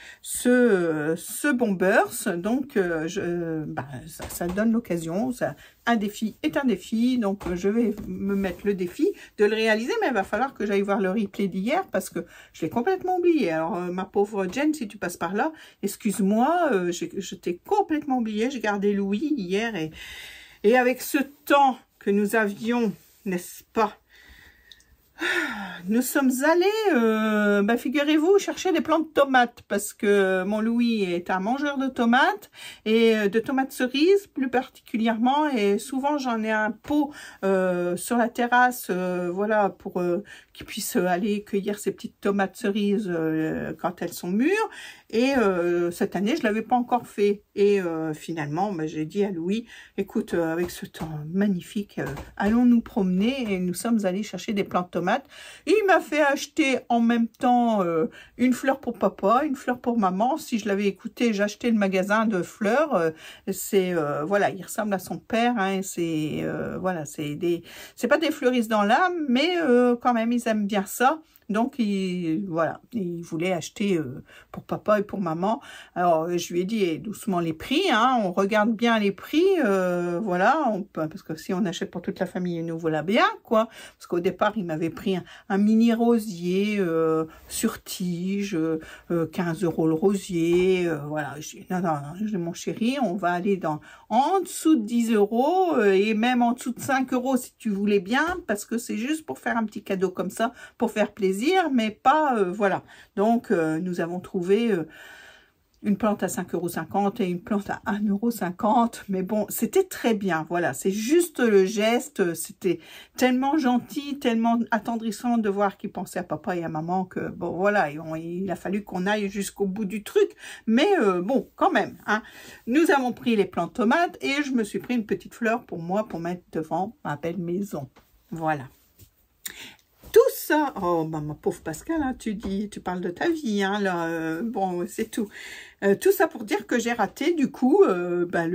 ce bombers, donc bah, ça donne l'occasion. Un défi est un défi, donc je vais me mettre le défi de le réaliser, mais il va falloir que j'aille voir le replay d'hier parce que je l'ai complètement oublié. Alors ma pauvre Jen, si tu passes par là, excuse-moi, je t'ai complètement oublié. J'ai gardé Louis hier et avec ce temps que nous avions, n'est-ce pas, nous sommes allés, bah, figurez-vous, chercher des plants de tomates parce que mon Louis est un mangeur de tomates et de tomates cerises plus particulièrement, et souvent j'en ai un pot sur la terrasse, voilà, pour qu'il puisse aller cueillir ces petites tomates cerises quand elles sont mûres. Et cette année, je l'avais pas encore fait. Et finalement, bah, j'ai dit à Louis, écoute, avec ce temps magnifique, allons nous promener. Et nous sommes allés chercher des plants de tomates. Il m'a fait acheter en même temps une fleur pour papa, une fleur pour maman. Si je l'avais écouté, j'achetais le magasin de fleurs. C'est voilà, il ressemble à son père. Hein, c'est voilà, c'est pas des fleuristes dans l'âme, mais quand même, ils aiment bien ça. Donc, voilà, il voulait acheter pour papa et pour maman. Alors, je lui ai dit doucement les prix, hein, on regarde bien les prix, voilà, parce que si on achète pour toute la famille, nous voilà bien, quoi. Parce qu'au départ, il m'avait pris un mini rosier sur tige, 15 € le rosier, voilà. Je dis, non, mon chéri, on va aller en dessous de 10 € et même en dessous de 5 € si tu voulais bien, parce que c'est juste pour faire un petit cadeau comme ça, pour faire plaisir, mais pas, voilà. Donc, nous avons trouvé une plante à 5,50 € et une plante à 1,50 €. Mais bon, c'était très bien. Voilà, c'est juste le geste. C'était tellement gentil, tellement attendrissant de voir qu'il pensait à papa et à maman que, bon, voilà, il a fallu qu'on aille jusqu'au bout du truc. Mais bon, quand même, hein. Nous avons pris les plants de tomates et je me suis pris une petite fleur pour moi, pour mettre devant ma belle maison. Voilà. Tout ça, oh bah, ma pauvre Pascal, hein, tu parles de ta vie, hein, là, bon, c'est tout. Tout ça pour dire que j'ai raté du coup bah,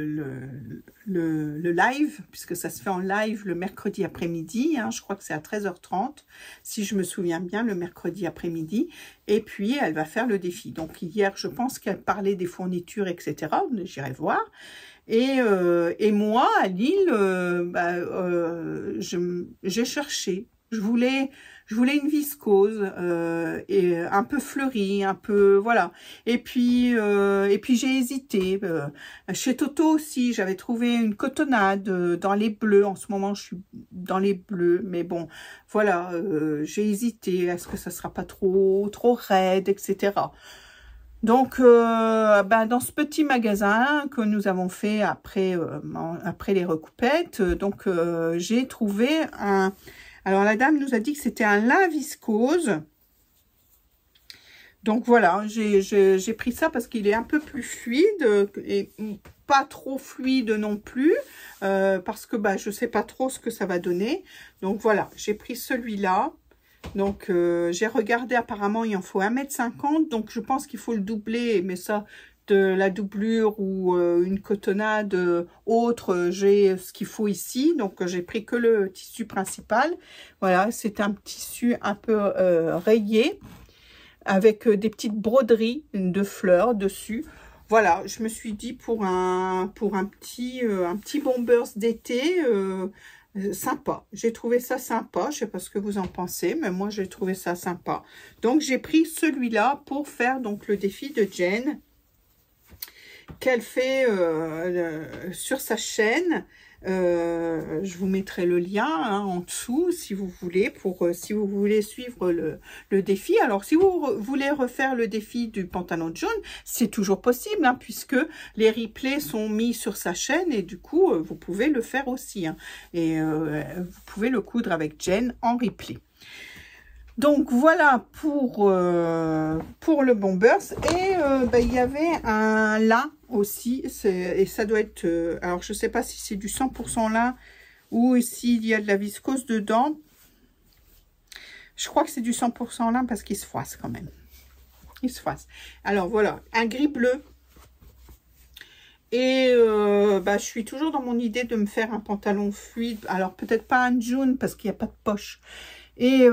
le live, puisque ça se fait en live le mercredi après-midi, hein, je crois que c'est à 13h30, si je me souviens bien, le mercredi après-midi, et puis elle va faire le défi. Donc hier, je pense qu'elle parlait des fournitures, etc., j'irai voir. Et moi, à Lille, bah, j'ai cherché. Je voulais une viscose et un peu fleurie, un peu voilà. Et puis j'ai hésité. Chez Toto aussi, j'avais trouvé une cotonnade dans les bleus. En ce moment, je suis dans les bleus, mais bon, voilà. J'ai hésité. Est-ce que ça sera pas trop raide, etc. Donc, ben, dans ce petit magasin que nous avons fait après les recoupettes, donc j'ai trouvé un... Alors, la dame nous a dit que c'était un lin viscose. Donc, voilà, j'ai pris ça parce qu'il est un peu plus fluide et pas trop fluide non plus. Parce que bah, je ne sais pas trop ce que ça va donner. Donc, voilà, j'ai pris celui-là. Donc, j'ai regardé, apparemment, il en faut 1,50 m. Donc, je pense qu'il faut le doubler. Mais ça, de la doublure ou une cotonnade autre, j'ai ce qu'il faut ici. Donc, j'ai pris que le tissu principal. Voilà, c'est un tissu un peu rayé avec des petites broderies de fleurs dessus. Voilà, je me suis dit pour un petit bombers d'été sympa. J'ai trouvé ça sympa. Je sais pas ce que vous en pensez, mais moi j'ai trouvé ça sympa. Donc j'ai pris celui-là pour faire donc le défi de Jen qu'elle fait sur sa chaîne. Je vous mettrai le lien en dessous si vous voulez, si vous voulez suivre le défi. Alors si vous voulez refaire le défi du pantalon jaune, c'est toujours possible puisque les replays sont mis sur sa chaîne et du coup vous pouvez le faire aussi et vous pouvez le coudre avec Jen en replay. Donc voilà pour le bombers. Et il y avait un lin aussi, et ça doit être, alors je sais pas si c'est du 100% lin ou s'il y a de la viscose dedans. Je crois que c'est du 100% lin parce qu'il se froisse quand même. Il se froisse. Alors voilà, un gris bleu. Et je suis toujours dans mon idée de me faire un pantalon fluide. Alors peut-être pas un jaune parce qu'il n'y a pas de poche. Et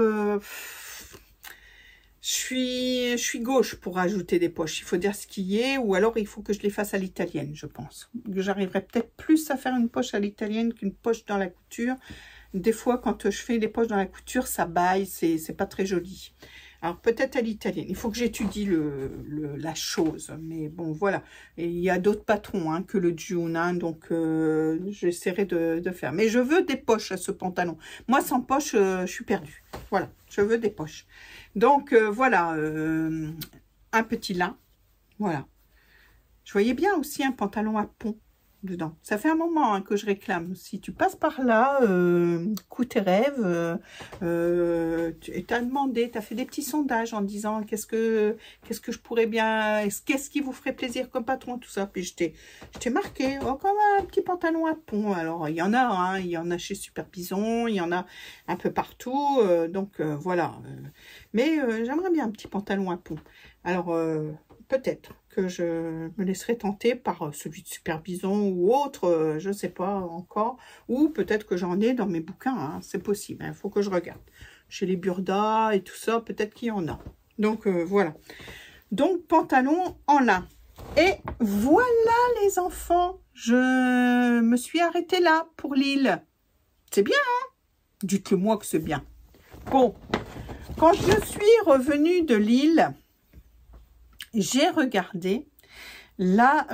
je suis gauche pour ajouter des poches. Il faut dire ce qu'il y est, ou alors il faut que je les fasse à l'italienne, je pense. J'arriverai peut-être plus à faire une poche à l'italienne qu'une poche dans la couture. Des fois, quand je fais les poches dans la couture, ça baille, c'est pas très joli. Alors peut-être à l'italienne. Il faut que j'étudie la chose. Mais bon, voilà. Et il y a d'autres patrons que le June, donc j'essaierai de faire. Mais je veux des poches à ce pantalon. Moi, sans poche, je suis perdue. Voilà, je veux des poches. Donc voilà, un petit lin. Voilà. Je voyais bien aussi un pantalon à pont dedans. Ça fait un moment que je réclame. Si tu passes par là, coups tes rêves, tu as demandé, tu as fait des petits sondages en disant qu'est-ce que je pourrais bien, qu'est-ce qui vous ferait plaisir comme patron, tout ça. Puis je t'ai marqué, oh, comme un petit pantalon à pont. Alors il y en a chez Super Bison, il y en a un peu partout. Donc voilà. Mais j'aimerais bien un petit pantalon à pont. Alors peut-être que je me laisserai tenter par celui de Super Bison ou autre, je ne sais pas encore. Ou peut-être que j'en ai dans mes bouquins, c'est possible. Il faut que je regarde. Chez les Burda et tout ça, peut-être qu'il y en a. Donc voilà. Donc pantalon en lin. Et voilà les enfants, je me suis arrêtée là pour Lille. C'est bien, dites-le moi que c'est bien. Bon, quand je suis revenue de Lille, j'ai regardé la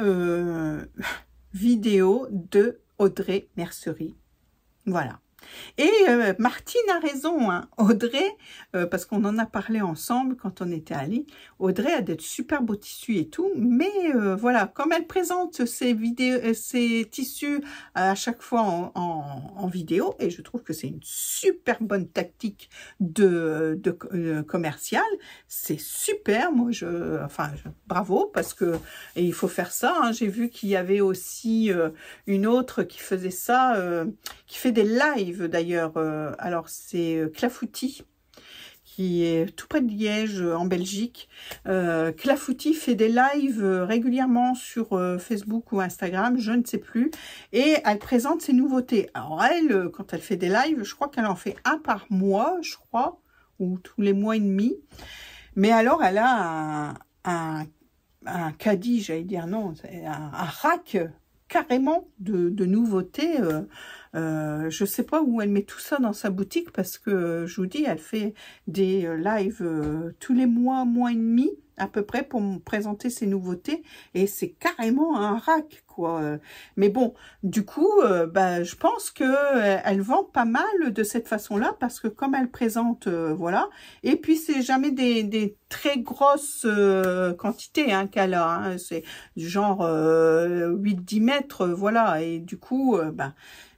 vidéo de Audrey Mercerie. Voilà. Et Martine a raison, Audrey, parce qu'on en a parlé ensemble quand on était à Lille. Audrey a des super beaux tissus et tout, mais voilà, comme elle présente ses tissus à chaque fois en vidéo, et je trouve que c'est une super bonne tactique de commerciale, c'est super, moi bravo, parce que et il faut faire ça, j'ai vu qu'il y avait aussi une autre qui faisait ça, qui fait des lives d'ailleurs, alors c'est Clafoutis qui est tout près de Liège en Belgique. Clafoutis fait des lives régulièrement sur Facebook ou Instagram, je ne sais plus, et elle présente ses nouveautés. Alors elle, quand elle fait des lives, je crois qu'elle en fait un par mois, je crois, ou tous les mois et demi, mais alors elle a un caddie, j'allais dire, non, un rack carrément de nouveautés. Je sais pas où elle met tout ça dans sa boutique parce que je vous dis, elle fait des lives tous les mois et demi à peu près pour me présenter ses nouveautés et c'est carrément un rack quoi. Mais bon, du coup, je pense que elle vend pas mal de cette façon-là parce que comme elle présente, voilà. Et puis c'est jamais des très grosses quantités qu'elle a. C'est du genre 8-10 mètres, voilà. Et du coup,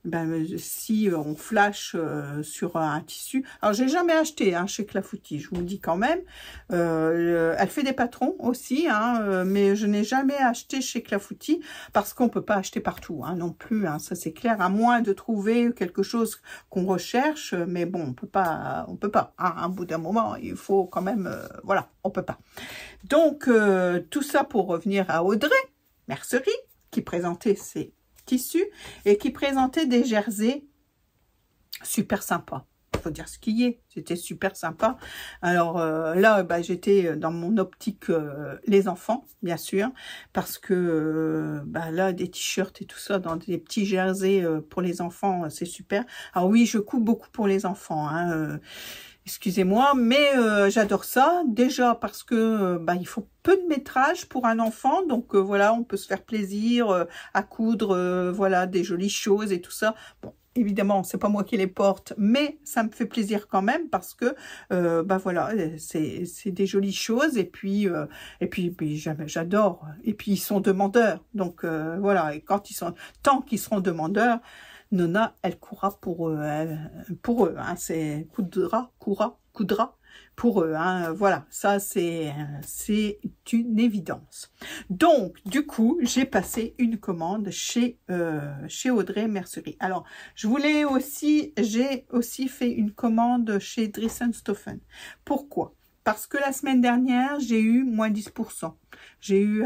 ben, si on flash sur un tissu. Alors, j'ai jamais acheté hein, chez Clafoutis, je vous le dis quand même. Elle fait des patrons aussi, hein, mais je n'ai jamais acheté chez Clafoutis parce qu'on peut pas acheter partout hein, non plus. Hein, ça c'est clair, à moins de trouver quelque chose qu'on recherche. Mais bon, on peut pas. Hein, à un bout d'un moment, il faut quand même. Voilà, on peut pas. Donc, tout ça pour revenir à Audrey Mercerie, qui présentait ses tissus et qui présentait des jerseys super sympas. Il faut dire ce qu'il y est, c'était super sympa. Alors là, bah, j'étais dans mon optique les enfants, bien sûr, parce que bah, là, des t-shirts et tout ça, dans des petits jerseys pour les enfants, c'est super. Alors oui, je coupe beaucoup pour les enfants, hein, excusez-moi, mais j'adore ça. Déjà parce que bah, il faut peu de métrage pour un enfant, donc voilà, on peut se faire plaisir à coudre, voilà, des jolies choses et tout ça. Bon, évidemment, c'est pas moi qui les porte, mais ça me fait plaisir quand même parce que bah voilà, c'est des jolies choses et puis j'adore. Et puis ils sont demandeurs, donc voilà. Et quand ils sont, tant qu'ils seront demandeurs. Nona, elle courra pour eux, hein, c'est coudra pour eux, hein, voilà, ça c'est une évidence. Donc, du coup, j'ai passé une commande chez Audrey Mercerie. Alors, j'ai aussi fait une commande chez Dressenstoffen. Pourquoi? Parce que la semaine dernière, j'ai eu moins 10%. J'ai eu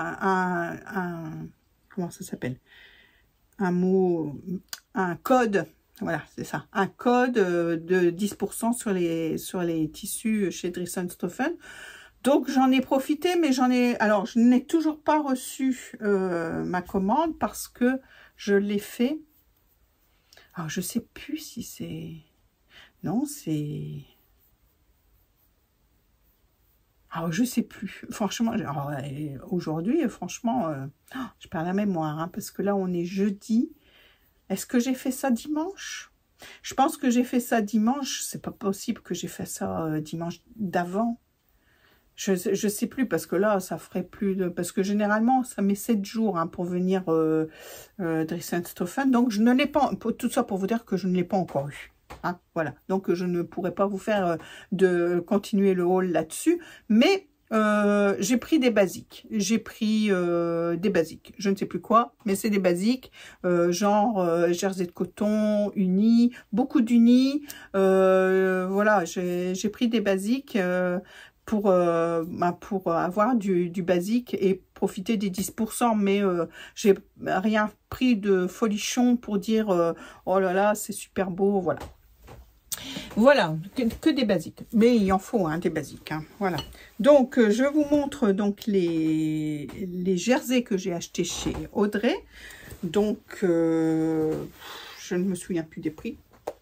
comment ça s'appelle? Un code, voilà, c'est ça, un code de 10% sur les tissus chez Dressenstoffen. Donc, j'en ai profité, mais alors, je n'ai toujours pas reçu ma commande parce que je l'ai fait. Alors, je sais plus si c'est... Non, c'est... Alors, je sais plus. Franchement, aujourd'hui, franchement, je perds la mémoire, hein, parce que là, on est jeudi. Est-ce que j'ai fait ça dimanche? Je pense que j'ai fait ça dimanche. C'est pas possible que j'ai fait ça dimanche d'avant. Je sais plus, parce que là, ça ferait plus de... Parce que généralement, ça met 7 jours hein, pour venir Dressenstoffen. Donc, je ne l'ai pas... Tout ça pour vous dire que je ne l'ai pas encore eu. Hein, voilà, donc je ne pourrais pas vous faire continuer le haul là-dessus, mais j'ai pris des basiques. J'ai pris des basiques. Je ne sais plus quoi, mais c'est des basiques, genre jersey de coton, uni, beaucoup d'unis. Voilà, j'ai pris des basiques pour avoir du basique et profiter des 10%, mais j'ai rien pris de folichon pour dire oh là là, c'est super beau, voilà. Voilà, que des basiques. Mais il en faut, hein, des basiques. Hein, voilà. Donc, je vous montre donc les jerseys que j'ai achetés chez Audrey. Donc, je ne me souviens plus des prix.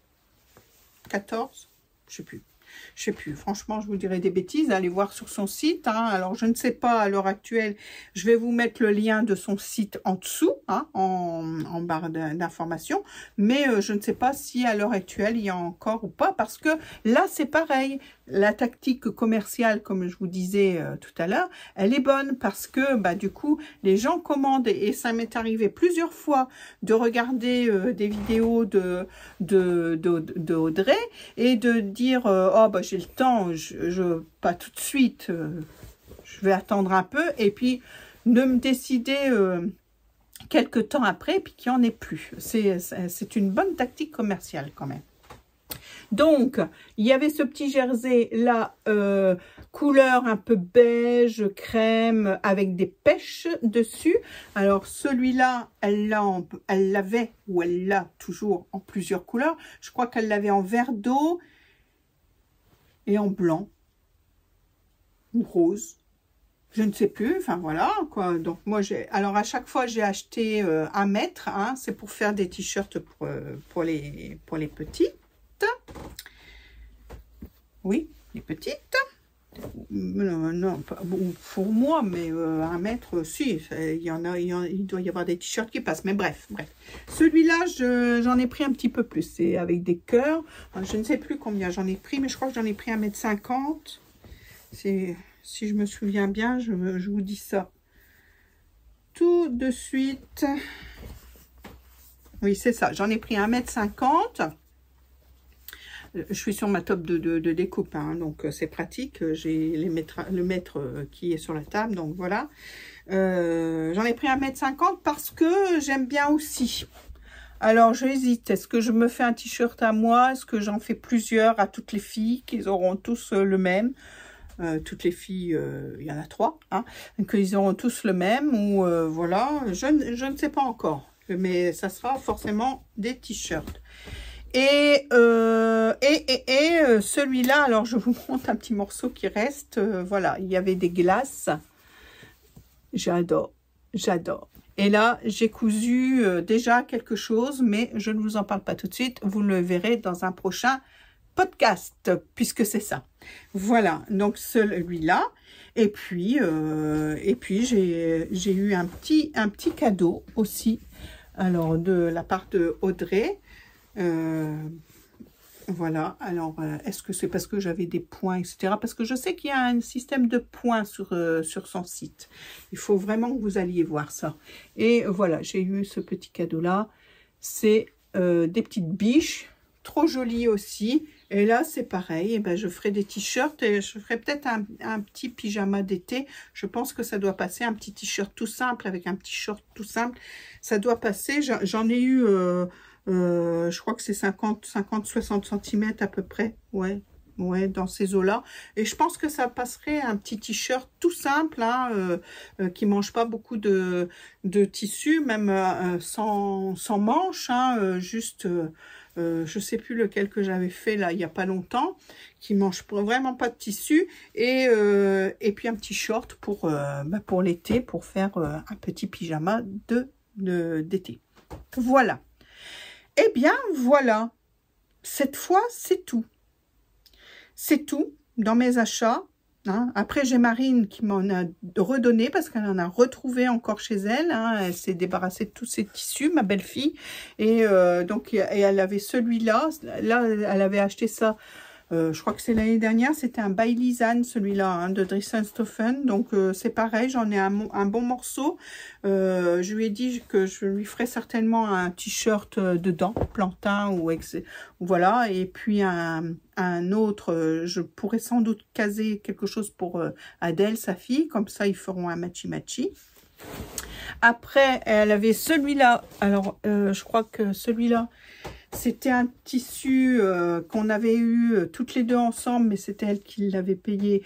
14, je sais plus. Je sais plus, franchement, je vous dirais des bêtises. Allez voir sur son site. Hein. Alors, je ne sais pas à l'heure actuelle. Je vais vous mettre le lien de son site en dessous, hein, en barre d'informations. Mais je ne sais pas si à l'heure actuelle, il y a encore ou pas. Parce que là, c'est pareil. La tactique commerciale, comme je vous disais tout à l'heure, elle est bonne. Parce que, bah, du coup, les gens commandent. Et ça m'est arrivé plusieurs fois de regarder des vidéos d'Audrey et de dire... oh, bah, j'ai le temps, pas tout de suite, je vais attendre un peu, et puis de me décider quelques temps après, puis qu'il n'y en ait plus. C'est une bonne tactique commerciale quand même. Donc, il y avait ce petit jersey là, couleur un peu beige, crème, avec des pêches dessus. Alors, celui-là, elle l'avait, ou elle l'a toujours en plusieurs couleurs. Je crois qu'elle l'avait en vert d'eau, et en blanc ou rose, je ne sais plus, enfin voilà quoi. Donc moi alors à chaque fois j'ai acheté 1 mètre, hein, c'est pour faire des t-shirts pour les petites, oui, les petites. Non, pas bon, pour moi, mais 1 mètre, si, il doit y avoir des t-shirts qui passent, mais bref. Celui-là, j'en ai pris un petit peu plus, c'est avec des cœurs, je ne sais plus combien j'en ai pris, mais je crois que j'en ai pris 1,50 m, si je me souviens bien, je vous dis ça tout de suite. Oui, c'est ça. J'en ai pris 1,50 m. Je suis sur ma table de découpe, hein, donc c'est pratique. J'ai le mètre qui est sur la table, donc voilà. J'en ai pris 1,50 m parce que j'aime bien aussi. Alors, j'hésite. Est-ce que je me fais un t-shirt à moi? Est-ce que j'en fais plusieurs à toutes les filles, qu'ils auront tous le même? Toutes les filles, il y en a 3, hein, qu'ils auront tous le même, ou voilà, je ne sais pas encore. Mais ça sera forcément des t-shirts. Et celui-là, alors je vous montre un petit morceau qui reste. Voilà, il y avait des glaces. J'adore, j'adore. Et là, j'ai cousu déjà quelque chose, mais je ne vous en parle pas tout de suite. Vous le verrez dans un prochain podcast, puisque c'est ça. Voilà, donc celui-là. Et puis j'ai eu un petit cadeau aussi. Alors, de la part de Audrey. Voilà, alors est-ce que c'est parce que j'avais des points, etc. Parce que je sais qu'il y a un système de points sur son site. Il faut vraiment que vous alliez voir ça. Et voilà, j'ai eu ce petit cadeau-là. C'est des petites biches, trop jolies aussi. Et là, c'est pareil, et ben, je ferai des t-shirts et je ferai peut-être un petit pyjama d'été. Je pense que ça doit passer, un petit t-shirt tout simple avec un petit short tout simple. Ça doit passer, j'en ai eu... je crois que c'est 50-60 cm à peu près, ouais, dans ces eaux-là. Et je pense que ça passerait un petit t-shirt tout simple, hein, qui mange pas beaucoup de tissu, même sans manches, hein, juste, je sais plus lequel que j'avais fait là, il y a pas longtemps, qui mange vraiment pas de tissu, et puis un petit short pour l'été, pour faire un petit pyjama d'été. Voilà. Eh bien, voilà. Cette fois, c'est tout. C'est tout dans mes achats. Hein. Après, j'ai Marine qui m'en a redonné parce qu'elle en a retrouvé encore chez elle. Hein. Elle s'est débarrassée de tous ses tissus, ma belle-fille. Et donc, elle avait celui-là. Là, elle avait acheté ça. Je crois que c'est l'année dernière, c'était un Baileysan, celui-là, hein, de Dressenstoffen. Donc, c'est pareil, j'en ai un bon morceau. Je lui ai dit que je lui ferai certainement un t-shirt dedans, plantain, ou voilà. Et puis, un autre, je pourrais sans doute caser quelque chose pour Adèle, sa fille. Comme ça, ils feront un matchy-matchy. Après, elle avait celui-là. Alors, je crois que celui-là... C'était un tissu qu'on avait eu toutes les deux ensemble, mais c'était elle qui l'avait payé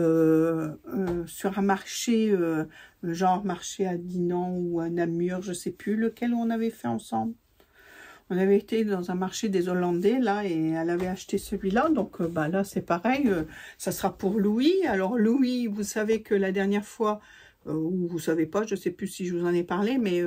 sur un marché, genre marché à Dinan ou à Namur, je ne sais plus lequel on avait fait ensemble. On avait été dans un marché des Hollandais, là, et elle avait acheté celui-là. Donc, bah, là, c'est pareil, ça sera pour Louis. Alors, Louis, vous savez que la dernière fois, ou vous savez pas, je ne sais plus si je vous en ai parlé, mais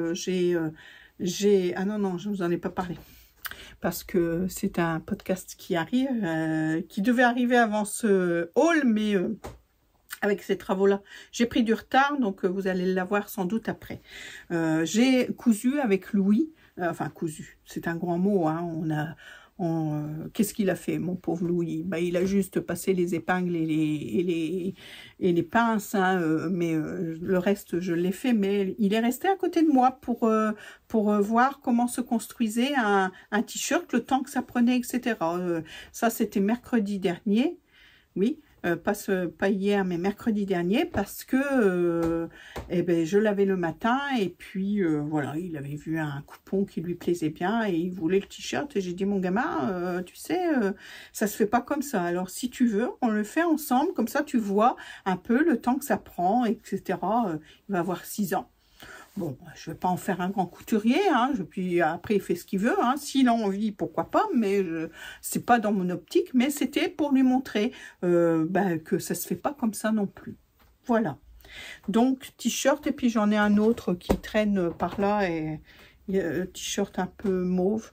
ah non, je ne vous en ai pas parlé. Parce que c'est un podcast qui arrive, qui devait arriver avant ce haul, mais avec ces travaux-là, j'ai pris du retard, donc vous allez l'avoir sans doute après. J'ai cousu avec Louis, enfin cousu, c'est un grand mot, hein, qu'est-ce qu'il a fait, mon pauvre Louis? Bah, il a juste passé les épingles et les pinces, hein, mais le reste, je l'ai fait. Mais il est resté à côté de moi pour voir comment se construisait un t-shirt, le temps que ça prenait, etc. Ça, c'était mercredi dernier, oui. Pas hier, mais mercredi dernier, parce que eh ben, je l'avais le matin, et puis voilà, il avait vu un coupon qui lui plaisait bien, et il voulait le t-shirt, et j'ai dit, mon gamin, tu sais, ça se fait pas comme ça, alors si tu veux, on le fait ensemble, comme ça tu vois un peu le temps que ça prend, etc. Il va avoir 6 ans. Bon, je ne vais pas en faire un grand couturier, hein, puis après il fait ce qu'il veut, hein, s'il a envie, pourquoi pas, mais c'est pas dans mon optique, mais c'était pour lui montrer que ça se fait pas comme ça non plus. Voilà. Donc, t-shirt, et puis j'en ai un autre qui traîne par là, et t-shirt un peu mauve.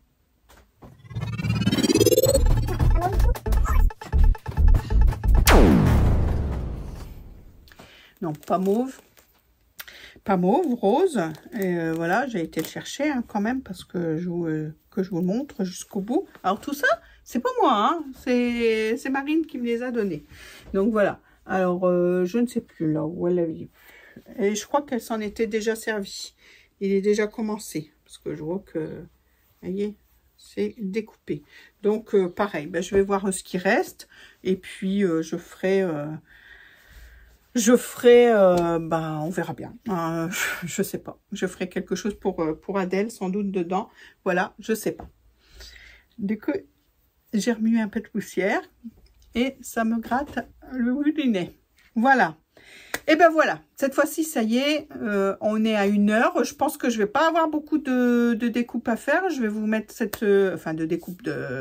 Non, pas mauve. Pas mauve, rose, et voilà, j'ai été le chercher hein, quand même, parce que je vous le montre jusqu'au bout. Alors tout ça, c'est pas moi, hein, c'est Marine qui me les a donnés. Donc voilà, alors je ne sais plus là où elle avait. Et je crois qu'elle s'en était déjà servie. Il est déjà commencé, parce que je vois que, vous voyez, c'est découpé. Donc, pareil, ben, je vais voir ce qui reste. Et puis, je ferai, ben, on verra bien. Je sais pas. Je ferai quelque chose pour Adèle, sans doute, dedans. Voilà, je sais pas. Du coup, j'ai remué un peu de poussière. Et ça me gratte le bout du nez. Voilà. Et ben voilà, cette fois-ci, ça y est, on est à 1 heure. Je pense que je vais pas avoir beaucoup de découpe à faire. Je vais vous mettre cette... enfin, de découpe.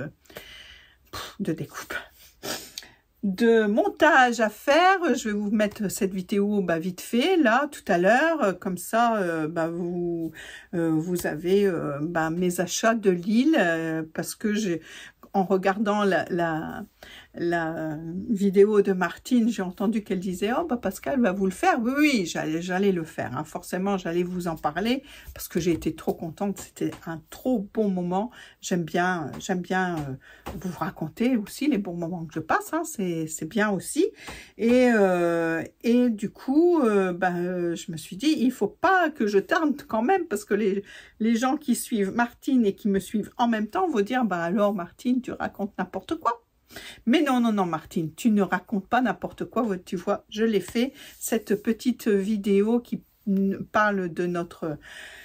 De montage à faire. Je vais vous mettre cette vidéo bah, vite fait, là, tout à l'heure. Comme ça, bah, vous avez bah, mes achats de Lille. Parce que j'ai... En regardant la vidéo de Martine, j'ai entendu qu'elle disait « Oh, bah Pascal va vous le faire. » Oui, oui, j'allais le faire. Hein. Forcément, j'allais vous en parler parce que j'ai été trop contente. C'était un trop bon moment. J'aime bien vous raconter aussi les bons moments que je passe. Hein. C'est bien aussi. Et du coup, je me suis dit, il faut pas que je tarde quand même parce que les gens qui suivent Martine et qui me suivent en même temps vont dire « Bah alors, Martine, tu racontes n'importe quoi. » Mais non, non, non, Martine, tu ne racontes pas n'importe quoi. Tu vois, je l'ai fait, cette petite vidéo qui parle de notre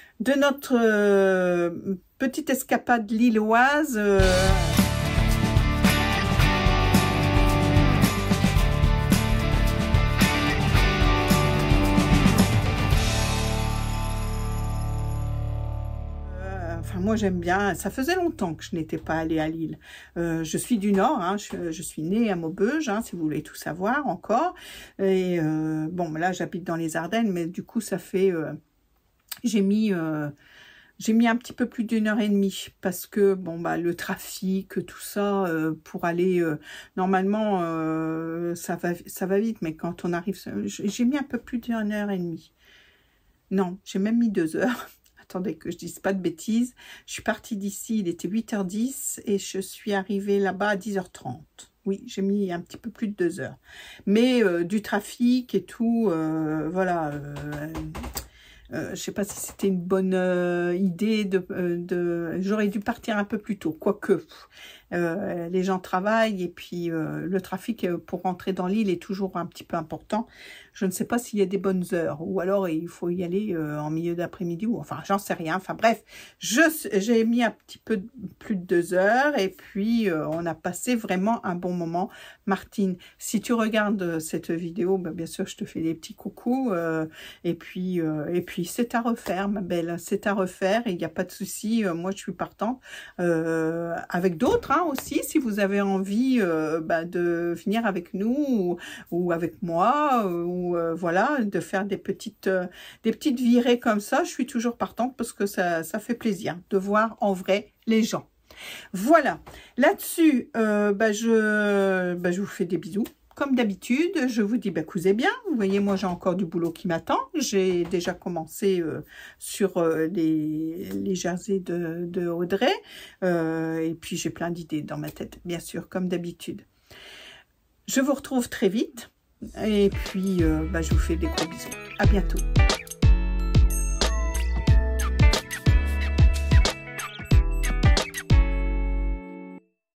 petite escapade lilloise. Enfin, moi, j'aime bien. Ça faisait longtemps que je n'étais pas allée à Lille. Je suis du Nord. Hein, je suis née à Maubeuge, hein, si vous voulez tout savoir encore. Et bon, là, j'habite dans les Ardennes, mais du coup, ça fait... j'ai mis un petit peu plus d'1 heure et demie parce que, bon, bah, le trafic, tout ça, pour aller... normalement, ça va vite, mais quand on arrive... J'ai mis un peu plus d'1 heure et demie. Non, j'ai même mis 2 heures. Attendez que je dise pas de bêtises. Je suis partie d'ici, il était 8h10 et je suis arrivée là-bas à 10h30. Oui, j'ai mis un petit peu plus de 2 heures. Mais du trafic et tout, voilà. Je sais pas si c'était une bonne idée j'aurais dû partir un peu plus tôt, quoique les gens travaillent et puis le trafic pour rentrer dans l'île est toujours un petit peu important. Je ne sais pas s'il y a des bonnes heures ou alors il faut y aller en milieu d'après-midi ou enfin j'en sais rien. Enfin bref, j'ai mis un petit peu plus de 2 heures et puis on a passé vraiment un bon moment. Martine, si tu regardes cette vidéo, ben, bien sûr je te fais des petits coucous et puis c'est à refaire ma belle, c'est à refaire et il n'y a pas de souci. Moi je suis partante avec d'autres hein, aussi si vous avez envie de venir avec nous ou avec moi ou voilà, de faire des petites virées comme ça. Je suis toujours partante parce que ça fait plaisir de voir en vrai les gens. Voilà, là-dessus, je vous fais des bisous. Comme d'habitude, je vous dis, cousez bien. Vous voyez, moi, j'ai encore du boulot qui m'attend. J'ai déjà commencé sur les jerseys de Audrey. Et puis, j'ai plein d'idées dans ma tête, bien sûr, comme d'habitude. Je vous retrouve très vite. Et puis, je vous fais des gros bisous. À bientôt.